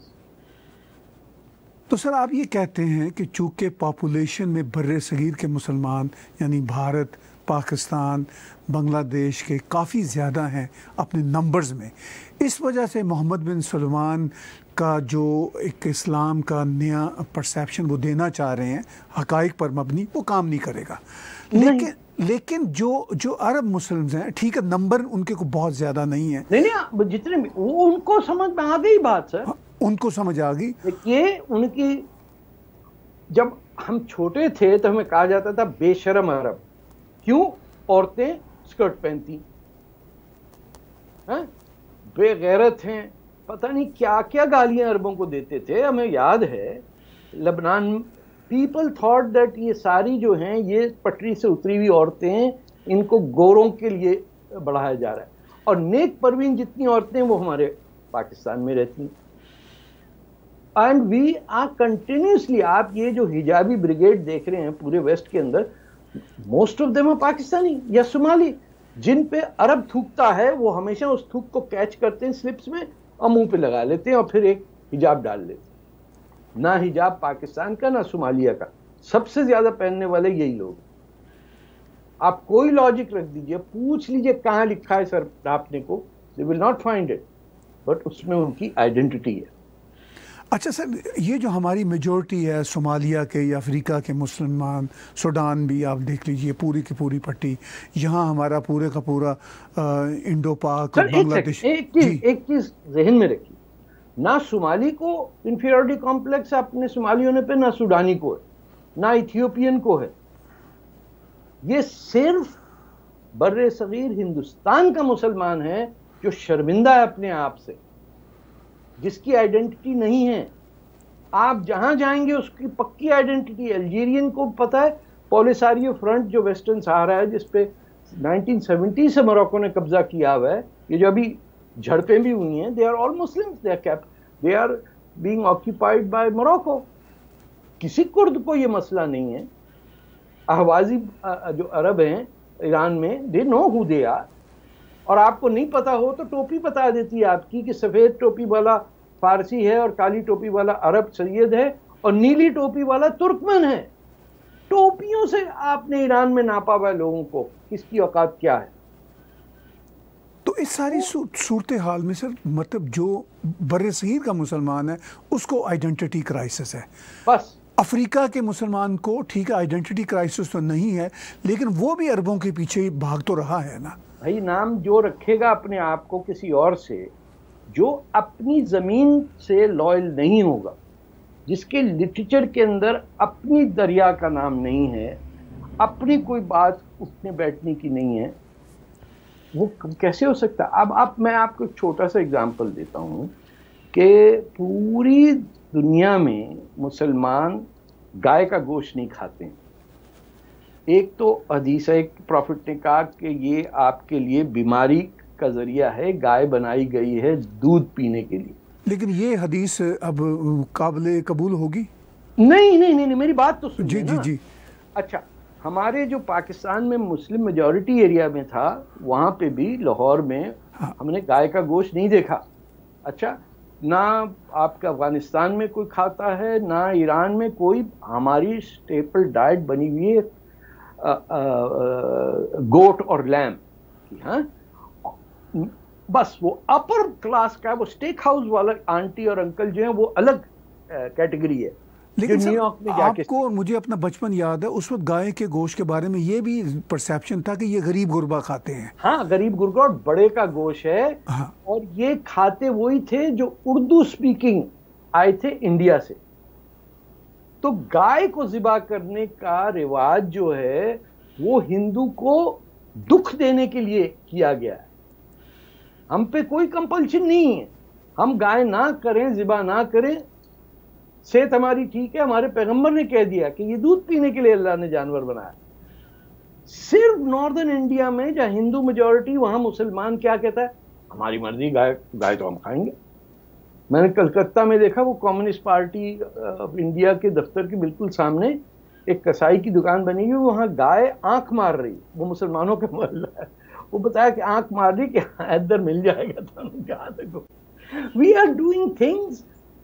تو سر آپ یہ کہتے ہیں کہ چونکہ پاپولیشن میں بر صغیر کے مسلمان یعنی بھارت, پاکستان, بنگلہ دیش کے کافی زیادہ ہیں اپنے نمبرز میں, اس وجہ سے محمد بن سلمان کا جو ایک اسلام کا نیا پرسیپشن وہ دینا چاہ رہے ہیں حقائق پر مبنی, وہ کام نہیں کرے گا. لیکن جو عرب مسلمز ہیں, ٹھیک ہے نمبر ان کے کو بہت زیادہ نہیں ہے, نہیں جتنے بھی وہ ان کو سمجھ میں آ گئی بات سر, ان کو سمجھ آ گئی. یہ ان کی جب ہم چھوٹے تھے تو ہمیں کہا جاتا تھا بے شرم عرب. کیوں؟ عورتیں اسکرٹ پہنتی, بے غیرت ہیں, پتہ نہیں کیا کیا گالیاں عربوں کو دیتے تھے. ہمیں یاد ہے لبنان پیپل تھاٹ دیٹ یہ ساری جو ہیں یہ پٹری سے اتری ہوئی عورتیں ہیں, ان کو گوروں کے لیے بڑھایا جا رہا ہے. اور نیک پروین جتنی عورتیں وہ ہمارے پاکستان میں رہتی ہیں. اینڈ وی آر کنٹینیوسلی, آپ یہ جو حجابی بریگیڈ دیکھ رہے ہیں پورے ویسٹ کے اندر, most of them are Pakistani یا صومالی. جن پہ عرب تھوکتا ہے وہ ہمیشہ اس تھوک کو کیچ کرتے ہیں سلپس میں اور منہ پہ لگا لیتے ہیں اور پھر ایک حجاب ڈال لیتے ہیں. نہ حجاب پاکستان کا نہ صومالیہ کا, سب سے زیادہ پہننے والے یہی لوگ. آپ کوئی لاجک رکھ دیجئے, پوچھ لیجئے کہاں لکھا ہے سر ڈھانپنے کو, they will not find it, but اس میں ان کی آئیڈینٹی ہے. اچھا سر, یہ جو ہماری میجورٹی ہے صومالیہ کے یا افریقہ کے مسلمان, سوڈان بھی آپ دیکھ لیجئے پوری کی پوری پٹی, یہاں ہمارا پورے کا پورا انڈو پاک اور بنگلہ دیش. ایک چیز ذہن میں رکھیے, نہ صومالی کو انفیریورٹی کمپلیکس اپنے صومالی ہونے پہ, نہ سوڈانی کو ہے, نہ ایتھیوپین کو ہے. یہ صرف بر صغیر ہندوستان کا مسلمان ہے جو شرمندہ ہے اپنے آپ سے, جس کی آئیڈینٹی نہیں ہے. آپ جہاں جائیں گے اس کی پکی آئیڈینٹی. الجیرین کو پتہ ہے پولیساریو فرنٹ جو ویسٹرن سہارا ہے جس پہ 1970 سے موروکو نے قبضہ کیا ہوا ہے. یہ جو ابھی جھڑپیں بھی ہوئی ہیں, they are all Muslims, they are being occupied by Morocco. کسی کرد کو یہ مسئلہ نہیں ہے. احوازی جو عرب ہیں ایران میں, they know who they are. اور آپ کو نہیں پتا ہو تو ٹوپی بتا دیتی ہے آپ کی کہ سفید ٹوپی والا فارسی ہے اور کالی ٹوپی والا عرب سید ہے اور نیلی ٹوپی والا ترکمن ہے. ٹوپیوں سے آپ نے ایران میں ناپا ہوا لوگوں کو کس کی اوقات کیا ہے. تو اس ساری صورتحال میں سر مطلب جو بر صغیر کا مسلمان ہے اس کو آئیڈینٹی کرائسس ہے. بس افریقہ کے مسلمان کو ٹھیک ہے آئیڈینٹی کرائسس تو نہیں ہے, لیکن وہ بھی عربوں کے پیچھے بھاگ تو رہا ہے نا. بھائی نام جو رکھے گا اپنے آپ کو کسی اور سے, جو اپنی زمین سے لائل نہیں ہوگا, جس کے لٹریچر کے اندر اپنی دریا کا نام نہیں ہے, اپنی کوئی بات اٹھنے بیٹھنے کی نہیں ہے, وہ کیسے ہو سکتا. اب میں آپ کو ایک چھوٹا سا اگزامپل دیتا ہوں کہ پوری دنیا میں مسلمان گائے کا گوشت نہیں کھاتے ہیں. ایک تو حدیث ہے, ایک پروفٹ نے کہا کہ یہ آپ کے لیے بیماری کا ذریعہ ہے, گائے بنائی گئی ہے دودھ پینے کے لیے. لیکن یہ حدیث اب قابل قبول ہوگی؟ نہیں, میری بات تو سنیے نا. جی. اچھا, ہمارے جو پاکستان میں مسلم میجورٹی ایریا میں تھا, وہاں پہ بھی لاہور میں ہم نے گائے کا گوشت نہیں دیکھا. اچھا, نہ آپ کے افغانستان میں کوئی کھاتا ہے, نہ ایران میں کوئی. ہماری اسٹیپل ڈائٹ بنی ہوئی ہے گوٹ اور لیم کی. ہاں, بس وہ اپر کلاس کا, وہ اسٹیک ہاؤس والا آنٹی اور انکل جو ہیں وہ الگ کیٹیگری ہے. لیکن سر آپ کو اور مجھے اپنا بچپن یاد ہے, اس وقت گائے کے گوشت کے بارے میں یہ بھی پرسیپشن تھا کہ یہ غریب غربا کھاتے ہیں. ہاں, غریب غربا اور بڑے کا گوشت ہے. اور یہ کھاتے وہی تھے جو اردو سپیکنگ آئے تھے انڈیا سے. تو گائے کو ذبح کرنے کا رواج جو ہے وہ ہندو کو دکھ دینے کے لیے کیا گیا ہے. ہم پہ کوئی کمپلشن نہیں ہے, ہم گائے نہ کریں, ذبح نہ کریں, صحت ہماری ٹھیک ہے. ہمارے پیغمبر نے کہہ دیا کہ یہ دودھ پینے کے لیے اللہ نے جانور بنایا. صرف ناردرن انڈیا میں جہاں ہندو میجورٹی, وہاں مسلمان کیا کہتا ہے, ہماری مرضی, گائے تو ہم کھائیں گے. میں نے کلکتہ میں دیکھا, وہ کمیونسٹ پارٹی آف انڈیا کے دفتر کے بالکل سامنے ایک کسائی کی دکان بنی ہوئی, وہاں گائے آنکھ مار رہی. وہ مسلمانوں کا محلہ ہے. وہ بتایا کہ آنکھ مار رہی کہ ادھر مل جائے گا تو کہاں دیکھو. We are doing things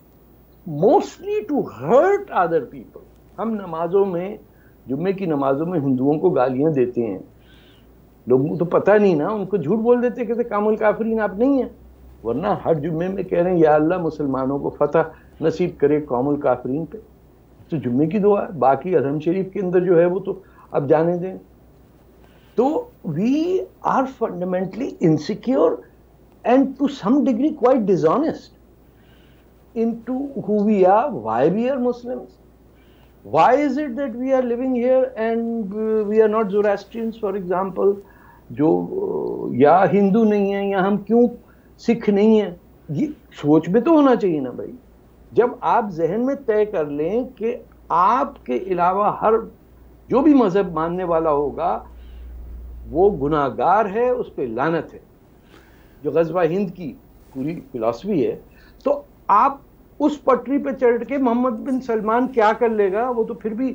mostly to hurt other people. ہم نمازوں میں, جمعے کی نمازوں میں ہندوؤں کو گالیاں دیتے ہیں. لوگوں کو تو پتہ نہیں نا, ان کو جھوٹ بول دیتے کہ کامل کافرین آپ نہیں ہیں. ورنہ ہر جمعے میں کہہ رہے ہیں یا اللہ مسلمانوں کو فتح نصیب کرے قوم الکافرین پہ. تو جمعے کی دعا ہے. باقی حرم شریف کے اندر جو ہے وہ تو اب جانے دیں. تو we are fundamentally insecure and to some degree quite dishonest into who we are, why we are Muslims. Why is it that we are living here and we are not Zoroastrians, for example, جو یا ہندو نہیں ہیں, یا ہم کیوں سکھ نہیں ہیں. یہ سوچ میں تو ہونا چاہیے نا بھائی. جب آپ ذہن میں طے کر لیں کہ آپ کے علاوہ ہر جو بھی مذہب ماننے والا ہوگا وہ گناہ گار ہے, اس پہ لعنت ہے, جو غزوہ ہند کی پوری فلسفی ہے. تو آپ اس پٹری پہ چڑھ کے محمد بن سلمان کیا کر لے گا, وہ تو پھر بھی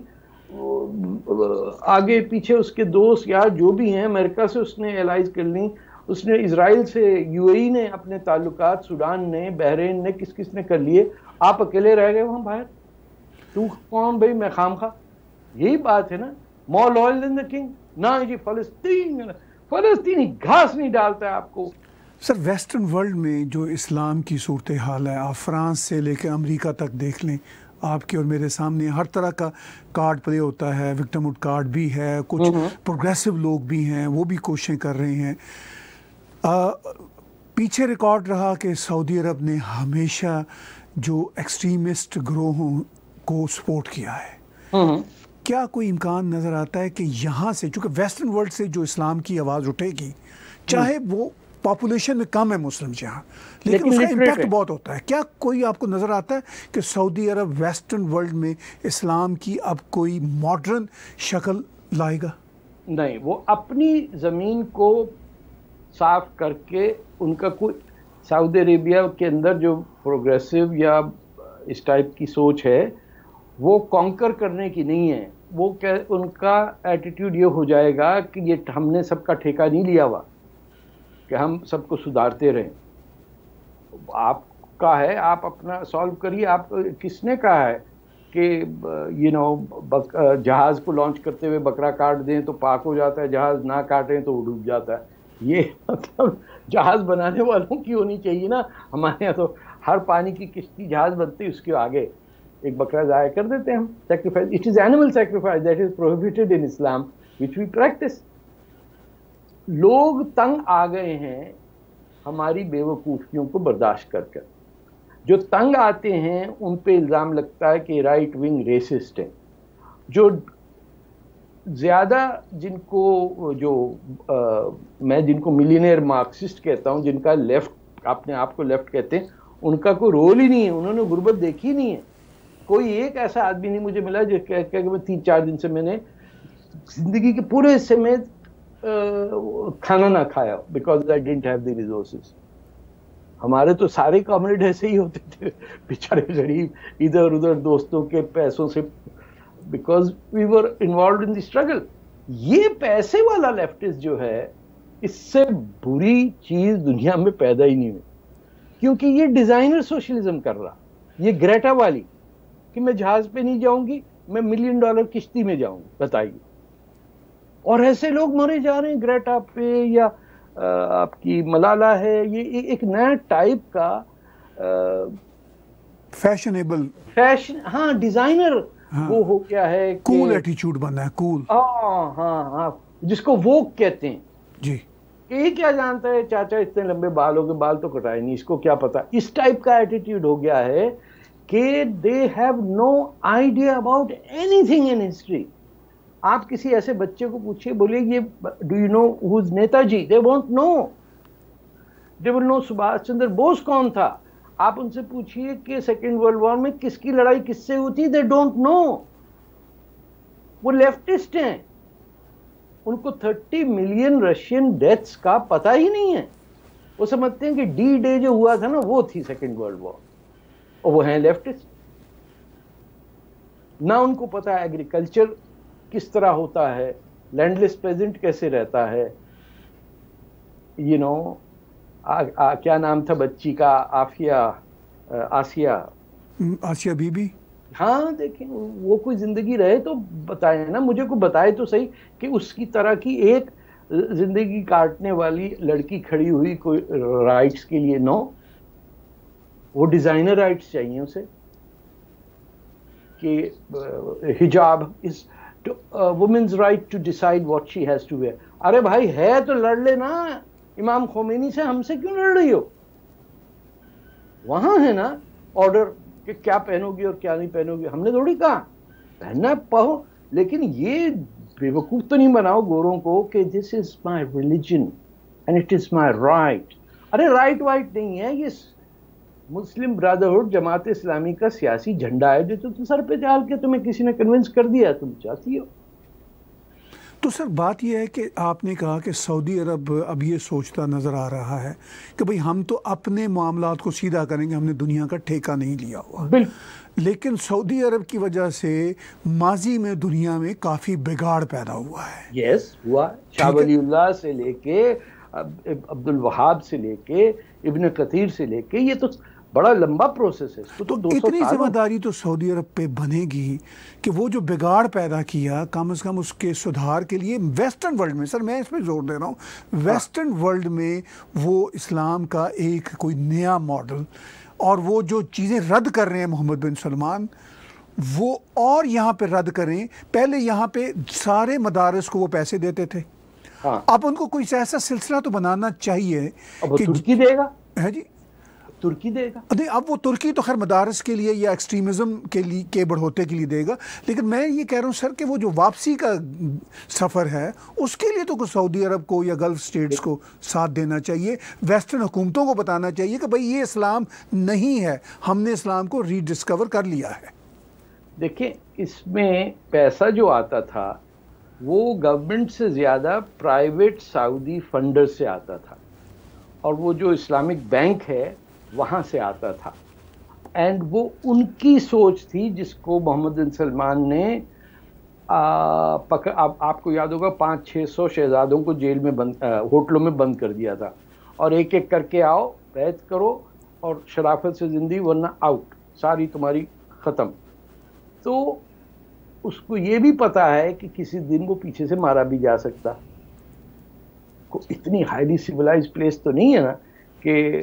آگے پیچھے اس کے دوست یا جو بھی ہیں, امریکہ سے اس نے الائز کر لی, اس نے اسرائیل سے, یو اے ای نے اپنے تعلقات, سوڈان نے, بحرین نے, کس نے کر لیے. آپ اکیلے رہ گئے وہاں باہر. تو کون بھائی, میں خام خواہ. یہی بات ہے نا, مور لویل دین دا کنگ. نہ جی فلسطینی گھاس نہیں ڈالتا ہے آپ کو. سر ویسٹرن ورلڈ میں جو اسلام کی صورتحال ہے, آپ فرانس سے لے کے امریکہ تک دیکھ لیں, آپ کے اور میرے سامنے ہر طرح کا کارڈ پلے ہوتا ہے. وکٹم ہوڈ کارڈ بھی ہے, کچھ پروگریسو لوگ بھی ہیں, وہ بھی کوششیں کر رہے ہیں. پیچھے ریکارڈ رہا کہ سعودی عرب نے ہمیشہ جو ایکسٹریمسٹ گروہوں کو سپورٹ کیا ہے. کیا کوئی امکان نظر آتا ہے کہ یہاں سے, چونکہ ویسٹرن ورلڈ سے جو اسلام کی آواز اٹھے گی, چاہے وہ پاپولیشن میں کم ہے مسلم یہاں, لیکن اس کا امپیکٹ بہت ہوتا ہے, کیا کوئی آپ کو نظر آتا ہے کہ سعودی عرب ویسٹرن ورلڈ میں اسلام کی اب کوئی ماڈرن شکل لائے گا؟ نہیں، وہ اپنی زمین کو صاف کر کے ان کا کوئی سعودی عربیہ کے اندر جو پروگریسو یا اس ٹائپ کی سوچ ہے وہ کانکر کرنے کی نہیں ہے. وہ ان کا ایٹیٹیوڈ یہ ہو جائے گا کہ یہ ہم نے سب کا ٹھیکہ نہیں لیا ہوا کہ ہم سب کو سدھارتے رہیں. آپ کا ہے، آپ اپنا سالو کریے. آپ کس نے کہا ہے کہ جہاز کو لانچ کرتے ہوئے بکرا کاٹ دیں تو پاک ہو جاتا ہے، جہاز نہ کاٹیں تو وہ ڈوب جاتا ہے؟ یہ مطلب جہاز بنانے والوں کی ہونی چاہیے نا. ہمارے یہاں تو ہر پانی کی کشتی جہاز بنتی ہے، اس کے آگے ایک بکرا ضائع کر دیتے ہیں ہم. Sacrifice, it is animal sacrifice that is prohibited in Islam which we practice. لوگ تنگ آ گئے ہیں ہماری بے وقوفیوں کو برداشت کر کر. جو تنگ آتے ہیں ان پہ الزام لگتا ہے کہ رائٹ ونگ ریسسٹ ہیں. جو زیادہ جن کو میں جن کو ملینئر مارکسسٹ کہتا ہوں، جن کا لیفٹ اپنے آپ کو لیفٹ کہتے ہیں، ان کا کوئی رول ہی نہیں ہے. انہوں نے غربت دیکھی نہیں ہے. کوئی ایک ایسا آدمی نہیں مجھے ملا جو کہ میں 3-4 دن سے میں نے زندگی کے پورے حصے میں کھانا نہ کھایا because I didn't have the resources. ہمارے تو سارے کامریڈ ایسے ہی ہوتے تھے بیچارے غریب، ادھر ادھر دوستوں کے پیسوں سے، because we were involved in the struggle. یہ پیسے والا لیفٹسٹ جو ہے، اس سے بری چیز دنیا میں پیدا ہی نہیں ہوئی، کیونکہ یہ ڈیزائنر سوشلزم کر رہا. یہ گریٹا والی کہ میں جہاز پہ نہیں جاؤں گی، میں $1 ملین کشتی میں جاؤں گی، بتائیے. اور ایسے لوگ مرے جا رہے ہیں گریٹا پہ، یا آپ کی ملالہ ہے. یہ ایک نیا ٹائپ کا فیشنیبل فیشن، ہاں ڈیزائنر وہ ہو گیا ہے، کول ایٹیچیوڈ بنا ہے، کول. ہاں جس کو ووک کہتے ہیں. جی، یہ کیا جانتا ہے چاچا اتنے لمبے بال ہو گئے، بال تو کٹائے نہیں، اس کو کیا پتا. اس ٹائپ کا ایٹیٹیوڈ ہو گیا ہے کہ they have no idea about anything in history. آپ کسی ایسے بچے کو پوچھیے، بولے یہ ڈو یو نو ہو از نیتا جی، دے وونٹ نو. دے ول نو سبھاش چندر بوس کون تھا. آپ ان سے پوچھیے کہ سیکنڈ ورلڈ وار میں کس کی لڑائی کس سے ہوئی تھی، دے ڈونٹ نو. وہ لیفٹسٹ ہیں، ان کو 30 ملین رشین ڈیتھس کا پتہ ہی نہیں ہے. وہ سمجھتے ہیں کہ ڈی ڈے جو ہوا تھا نا وہ تھی سیکنڈ ورلڈ وار، اور وہ ہیں لیفٹسٹ. نہ ان کو پتا ہے ایگریکلچر کس طرح ہوتا ہے، لینڈ لیس پیزنٹ کیسے رہتا ہے. کیا نام تھا بچی کا، آسیہ بی بی. ہاں دیکھیں وہ کوئی زندگی رہے تو بتائے نا مجھے، کو بتائے تو صحیح کہ اس کی طرح کی ایک زندگی کاٹنے والی لڑکی کھڑی ہوئی کوئی رائٹس کے لیے. نو، وہ ڈیزائنر رائٹس چاہیے اسے کہ hijab is women's right to decide what she has to wear. ارے بھائی ہے تو لڑ لے نا امام خمینی سے، ہم سے کیوں لڑ رہی ہو؟ وہاں ہے نا آرڈر کہ کیا پہنو گی اور کیا نہیں پہنو گی. ہم نے تھوڑی کہا پہننا پہو، لیکن یہ بے وقوف تو نہیں بناؤ گوروں کو کہ this is my religion and it is my right. ارے رائٹ وائٹ نہیں ہے، یہ مسلم برادرہڈ جماعت اسلامی کا سیاسی جھنڈا ہے جو تم سر پہ ڈال کے تمہیں کسی نے کنونس کر دیا تم چاہتی ہو. تو سر بات یہ ہے کہ آپ نے کہا کہ سعودی عرب اب یہ سوچتا نظر آ رہا ہے کہ بھئی ہم تو اپنے معاملات کو سیدھا کریں گے، ہم نے دنیا کا ٹھیکہ نہیں لیا ہوا. لیکن سعودی عرب کی وجہ سے ماضی میں دنیا میں کافی بگاڑ پیدا ہوا ہے. یس ہوا، شاہ ولی اللہ سے لے کے عبد الوہاب سے لے کے ابن کثیر سے لے کے، یہ تو بڑا لمبا پروسیس ہے. تو اتنی ذمہ داری تو سعودی عرب پہ بنے گی کہ وہ جو بگاڑ پیدا کیا کم از کم اس کے سدھار کے لیے ویسٹرن ورلڈ میں، سر میں اس پہ زور دے رہا ہوں، ویسٹرن ورلڈ میں وہ اسلام کا ایک کوئی نیا ماڈل، اور وہ جو چیزیں رد کر رہے ہیں محمد بن سلمان، وہ اور یہاں پہ رد کریں. پہلے یہاں پہ سارے مدارس کو وہ پیسے دیتے تھے، اب ان کو کوئی ایسا سلسلہ تو بنانا چاہیے کہ ترکی دے گا. ہے جی، ترکی دے گا. نہیں، اب وہ ترکی تو خیر مدارس کے لیے یا ایکسٹریمزم کے لیے کے بڑھوتے کے لیے دے گا، لیکن میں یہ کہہ رہا ہوں سر کہ وہ جو واپسی کا سفر ہے اس کے لیے تو سعودی عرب کو یا گلف سٹیٹس کو ساتھ دینا چاہیے، ویسٹرن حکومتوں کو بتانا چاہیے کہ بھئی یہ اسلام نہیں ہے، ہم نے اسلام کو ری ڈسکور کر لیا ہے. دیکھیں اس میں پیسہ جو آتا تھا وہ گورنمنٹ سے زیادہ پرائیویٹ سعودی فنڈر سے آتا تھا، اور وہ جو اسلامک بینک ہے وہاں سے آتا تھا. اینڈ وہ ان کی سوچ تھی جس کو محمد بن سلمان نے آپ کو یاد ہوگا 500-600 شہزادوں کو جیل میں بند، ہوٹلوں میں بند کر دیا تھا، اور ایک ایک کر کے آؤ، بیعت کرو اور شرافت سے زندگی، ورنہ آؤٹ، ساری تمہاری ختم. تو اس کو یہ بھی پتا ہے کہ کسی دن وہ پیچھے سے مارا بھی جا سکتا. اتنی ہائیلی سیولائز پلیس تو نہیں ہے نا کہ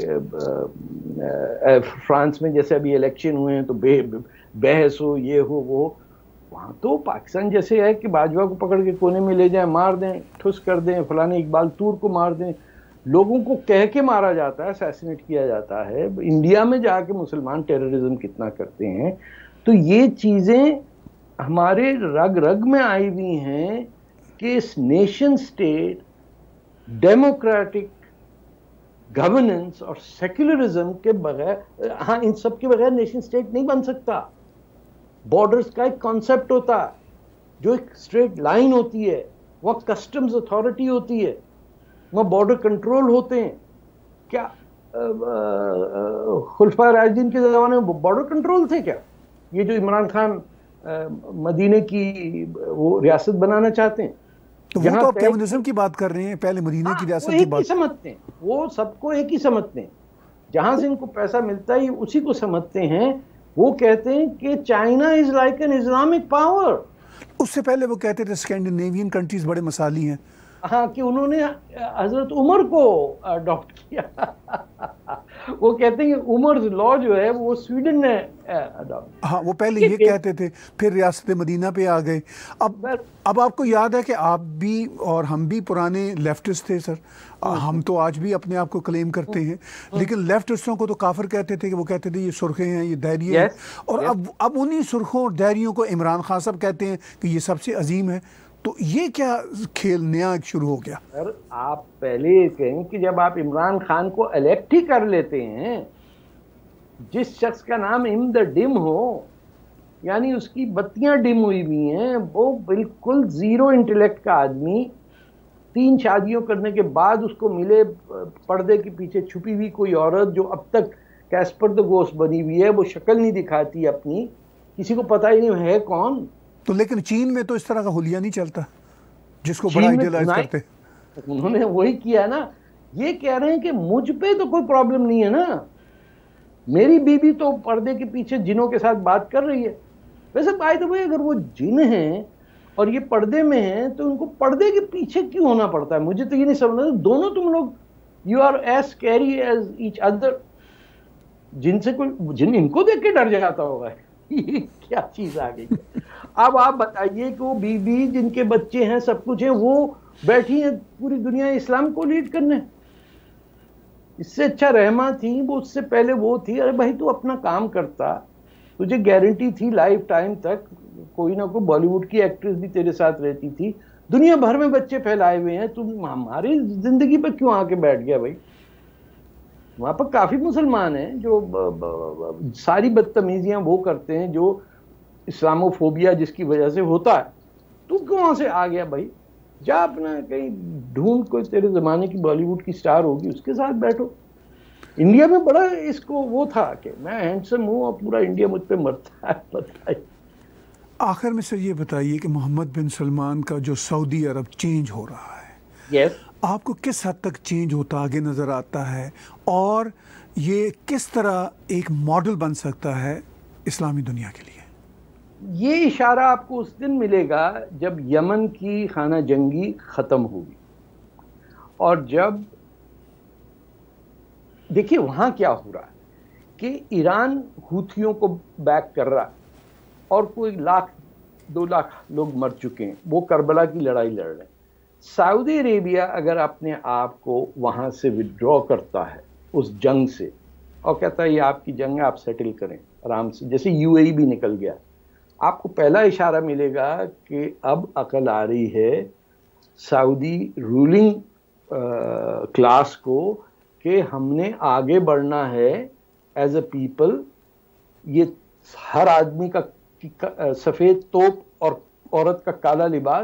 فرانس میں جیسے ابھی الیکشن ہوئے ہیں تو بحث ہو، یہ ہو وہ. وہاں تو پاکستان جیسے ہے کہ باجوہ کو پکڑ کے کونے میں لے جائیں، مار دیں، ٹھس کر دیں، فلانے اقبال تور کو مار دیں، لوگوں کو کہہ کے مارا جاتا ہے، اسیسینیٹ کیا جاتا ہے. انڈیا میں جا کے مسلمان ٹیررزم کتنا کرتے ہیں. تو یہ چیزیں ہمارے رگ رگ میں آئی ہوئی ہیں کہ اس نیشن سٹیٹ، ڈیموکریٹک گورننس اور سیکولرزم کے بغیر، ہاں ان سب کے بغیر نیشن سٹیٹ نہیں بن سکتا. بارڈرز کا ایک کانسیپٹ ہوتا ہے، جو ایک اسٹریٹ لائن ہوتی ہے، وہ کسٹمز اتھارٹی ہوتی ہے، وہ بارڈر کنٹرول ہوتے ہیں. کیا خلفائے راشدین کے زمانے میں بارڈر کنٹرول تھے کیا؟ یہ جو عمران خان مدینے کی وہ ریاست بنانا چاہتے ہیں، تو وہ تو آپ کمیونزم کی بات کر رر ہیں، پہلے مدینے کی ریاست کی بات سمجھتے ہیں، وہ سب کو ایک ہی سمجھتے ہیں، جہاں سے ان کو پیسہ ملتا ہے اسی کو سمجھتے ہیں. وہ کہتے ہیں کہ China is like an Islamic power. اس سے پہلے وہ کہتے تھے اسکینڈینیوین کنٹریز بڑے مسالی ہیں. ہاں، کہ انہوں نے حضرت عمر کو اڈاپٹ کیا. وہ کہتے ہیں کہ عمر لا جو ہے وہ سویڈن نے اڈاپٹ. ہاں، وہ پہلے یہ کہتے تھے، پھر ریاست مدینہ پہ آ گئے. اب آپ کو یاد ہے کہ آپ بھی اور ہم بھی پرانے لیفٹسٹ تھے سر. ہم تو آج بھی اپنے آپ کو کلیم کرتے ہیں، لیکن لیفٹسٹوں کو تو کافر کہتے تھے، کہ وہ کہتے تھے یہ سرخے ہیں، یہ دہریے ہیں. اور اب انہی سرخوں اور دہریوں کو عمران خان صاحب کہتے ہیں کہ یہ سب سے عظیم ہے. تو یہ کیا کھیل نیا شروع ہو گیا؟ سر آپ پہلے یہ کہیں کہ جب آپ عمران خان کو الیکٹ ہی کر لیتے ہیں، جس شخص کا نام دا ڈم ہو، یعنی اس کی بتیاں ڈم ہوئی ہوئی ہیں، وہ بالکل زیرو انٹلیکٹ کا آدمی، 3 شادیوں کرنے کے بعد اس کو ملے پردے کے پیچھے چھپی ہوئی کوئی عورت جو اب تک کیسپر دا گوسٹ بنی ہوئی ہے، وہ شکل نہیں دکھاتی اپنی، کسی کو پتہ ہی نہیں ہے کون. تو لیکن چین میں تو اس طرح کا حلیہ نہیں چلتا جس کو بڑا آئیڈیلائز کرتے. انہوں نے وہی کیا نا. یہ کہہ رہے ہیں کہ مجھ پہ تو کوئی پرابلم نہیں ہے نا، میری بیوی تو پردے کے پیچھے جنوں کے ساتھ بات کر رہی ہے. ویسے بائی دا وے اگر وہ جن ہیں اور یہ پردے میں ہیں تو ان کو پردے کے پیچھے کیوں ہونا پڑتا ہے؟ مجھے تو یہ نہیں سمجھنا. دونوں تم لوگ you are as scary as each other. جن سے کوئی جن ان کو دیکھ کے ڈر جاتا ہوگا. یہ کیا چیز آ گئی. اب آپ بتائیے کہ وہ بیوی جن کے بچے ہیں، سب کچھ ہیں، وہ بیٹھی ہیں پوری دنیا اسلام کو لیڈ کرنے. اس سے اچھا رحمہ تھی، وہ اس سے پہلے وہ تھی. ارے بھائی تو اپنا کام کرتا، تجھے گارنٹی تھی لائف ٹائم تک کوئی نہ کوئی بالی ووڈ کی ایکٹریس بھی تیرے ساتھ رہتی تھی. دنیا بھر میں بچے پھیلائے ہوئے ہیں، تم ہماری زندگی پہ کیوں آ کے بیٹھ گیا بھائی؟ وہاں پر کافی مسلمان ہیں جو ساری بدتمیزیاں وہ کرتے ہیں جو اسلاموفوبیا جس کی وجہ سے ہوتا ہے. تو کہاں سے آ گیا بھائی؟ جا اپنا کہیں ڈھونڈ، کوئی تیرے زمانے کی بالی ووڈ کی سٹار ہوگی، اس کے ساتھ بیٹھو. انڈیا میں بڑا اس کو وہ تھا کہ میں ہینڈسم ہوں اور پورا انڈیا مجھ پہ مرتا ہے. بتائیے آخر میں سر یہ بتائیے کہ محمد بن سلمان کا جو سعودی عرب چینج ہو رہا ہے، یس، آپ کو کس حد تک چینج ہوتا آگے نظر آتا ہے، اور یہ کس طرح ایک ماڈل بن سکتا ہے اسلامی دنیا کے لیے؟ یہ اشارہ آپ کو اس دن ملے گا جب یمن کی خانہ جنگی ختم ہوگی، اور جب دیکھیے وہاں کیا ہو رہا ہے کہ ایران ہوتھیوں کو بیک کر رہا ہے، اور کوئی 1-2 لاکھ لوگ مر چکے ہیں، وہ کربلا کی لڑائی لڑ رہے ہیں. سعودی عربیہ اگر اپنے آپ کو وہاں سے وڈرا کرتا ہے اس جنگ سے، اور کہتا ہے یہ آپ کی جنگ ہے، آپ سیٹل کریں آرام سے، جیسے یو اے ای بھی نکل گیا، آپ کو پہلا اشارہ ملے گا کہ اب عقل آ رہی ہے سعودی رولنگ کلاس کو کہ ہم نے آگے بڑھنا ہے ایز اے پیپل. یہ ہر آدمی کا سفید توپ اور عورت کا کالا لباس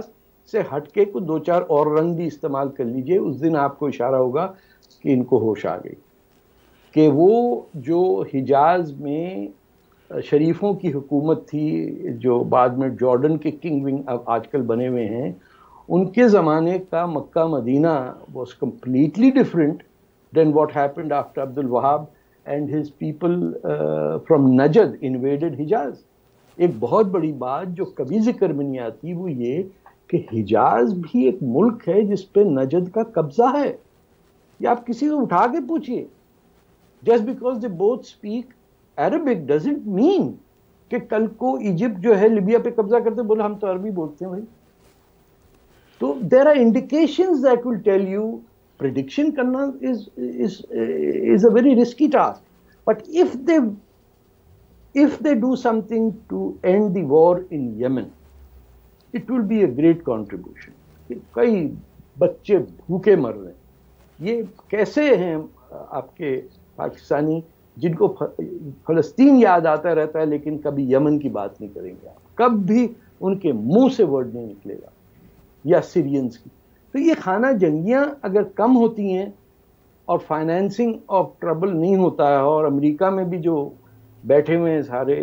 سے ہٹ کے کو 2-4 اور رنگ بھی استعمال کر لیجئے، اس دن آپ کو اشارہ ہوگا کہ ان کو ہوش آ گئی کہ وہ جو حجاز میں شریفوں کی حکومت تھی، جو بعد میں جارڈن کے کنگ ونگ اب آج کل بنے ہوئے ہیں، ان کے زمانے کا Mecca Medina was completely different than what happened after Abd al Wahhab and his people from Najd invaded Hijaz. ایک بہت بڑی بات جو کبھی ذکر میں نہیں آتی وہ یہ کہ حجاز بھی ایک ملک ہے جس پہ نجد کا قبضہ ہے. یہ آپ کسی کو اٹھا کے پوچھئے. Just because they both speak Arabic doesn't mean کہ کل کو ایجپٹ جو ہے لیبیا پہ قبضہ کرتے بولے ہم تو عربی بولتے ہیں بھائی. تو there are indications that will tell you prediction کرنا is a very risky task. But if they do something to end the war in Yemen, it will be a great contribution. کئی بچے بھوکے مر رہے ہیں. یہ کیسے ہیں آپ کے پاکستانی جن کو فلسطین یاد آتا رہتا ہے لیکن کبھی یمن کی بات نہیں کریں گے آپ، کبھی ان کے منہ سے ورڈ نہیں نکلے گا، یا سیرینز کی. تو یہ خانہ جنگیاں اگر کم ہوتی ہیں اور فائنینسنگ آف ٹربل نہیں ہوتا ہے، اور امریکہ میں بھی جو بیٹھے ہوئے ہیں سارے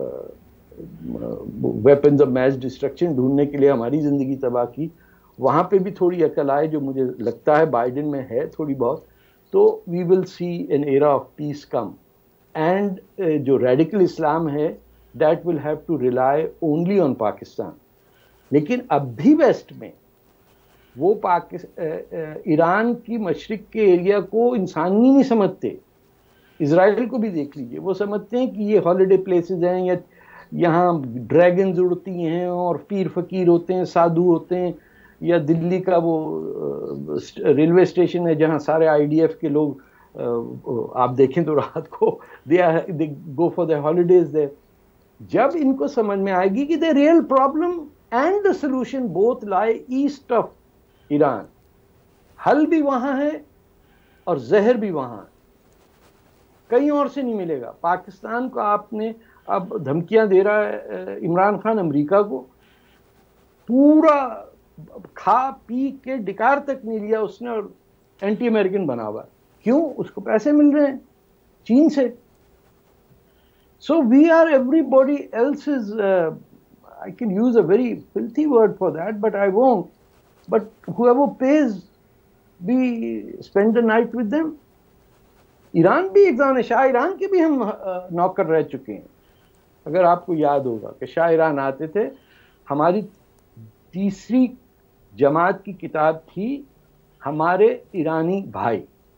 ویپنز آف میس ڈسٹرکشن ڈھونڈنے کے لیے ہماری زندگی تباہ کی، وہاں پہ بھی تھوڑی عقل آئے جو مجھے لگتا ہے بائیڈن میں ہے تھوڑی بہت، تو we will see an era of peace come. And جو ریڈیکل اسلام ہے that will have to rely only on Pakistan. لیکن اب بھی ویسٹ میں وہ ایران کی مشرق کے ایریا کو انسانی نہیں سمجھتے. اسرائیل کو بھی دیکھ لیجئے، وہ سمجھتے ہیں کہ یہ ہالیڈے پلیسز ہیں، یا یہاں ڈریگنز اڑتی ہیں اور پیر فقیر ہوتے ہیں، سادھو ہوتے ہیں، یا دلی کا وہ ریلوے اسٹیشن ہے جہاں سارے آئی ڈی ایف کے لوگ آپ دیکھیں تو رات کو they go for their holidays there. جب ان کو سمجھ میں آئے گی کہ the real problem and the solution both lie east of Iran, حل بھی وہاں ہے اور زہر بھی وہاں ہے، کہیں اور سے نہیں ملے گا. پاکستان کو آپ نے اب دھمکیاں دے رہا ہے عمران خان امریکہ کو، پورا کھا پی کے ڈکار تک نہیں لیا اس نے، اور اینٹی امریکن بنا ہوا. کیوں؟ اس کو پیسے مل رہے ہیں چین سے. So we are everybody else is I can use a very filthy word for that, but I won't. But whoever pays, we spend the night with them. Iran بھی ایگزام ہے، شاہ ایران کے بھی ہم نوکر رہ چکے ہیں. اگر آپ کو یاد ہوگا کہ شاہ ایران آتے تھے، ہماری تیسری جماعت کی کتاب تھی ہمارے ایرانی بھائی.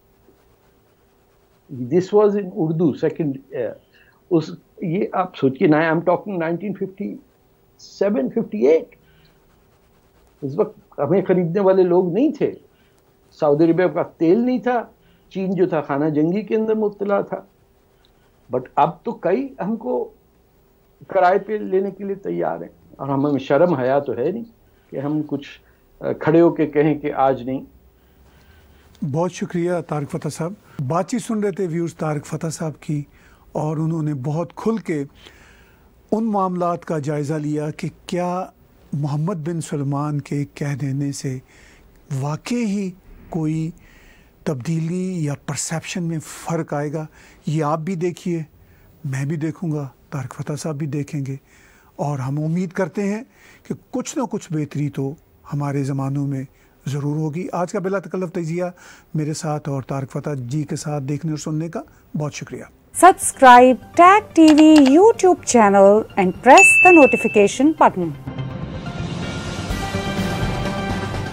This was in Urdu second. یہ آپ سوچیے نا، آئی ایم ٹاکنگ 1957-58. اس وقت ہمیں خریدنے والے لوگ نہیں تھے، سعودی عربیہ کا تیل نہیں تھا، چین جو تھا خانہ جنگی کے اندر مبتلا تھا. بٹ اب تو کئی ہم کو کرائے پہ لینے کے لیے تیار ہیں، اور ہمیں شرم حیا تو ہے نہیں کہ ہم کچھ کھڑے ہو کے کہیں کہ آج نہیں. بہت شکریہ طارق فتح صاحب. بات چیت سن رہے تھے ویورز طارق فتح صاحب کی، اور انہوں نے بہت کھل کے ان معاملات کا جائزہ لیا کہ کیا محمد بن سلمان کے کہہ دینے سے واقعی ہی کوئی تبدیلی یا پرسیپشن میں فرق آئے گا. یہ آپ بھی دیکھیے، میں بھی دیکھوں گا، طارق فتح صاحب بھی دیکھیں گے، اور ہم امید کرتے ہیں کہ کچھ نہ کچھ بہتری تو ہمارے زمانوں میں ضرور ہوگی. آج کا بلا تکلف تجزیہ میرے ساتھ اور طارق فتح جی کے ساتھ دیکھنے اور سننے کا بہت شکریہ. Subscribe TAG TV YouTube channel and press the notification button.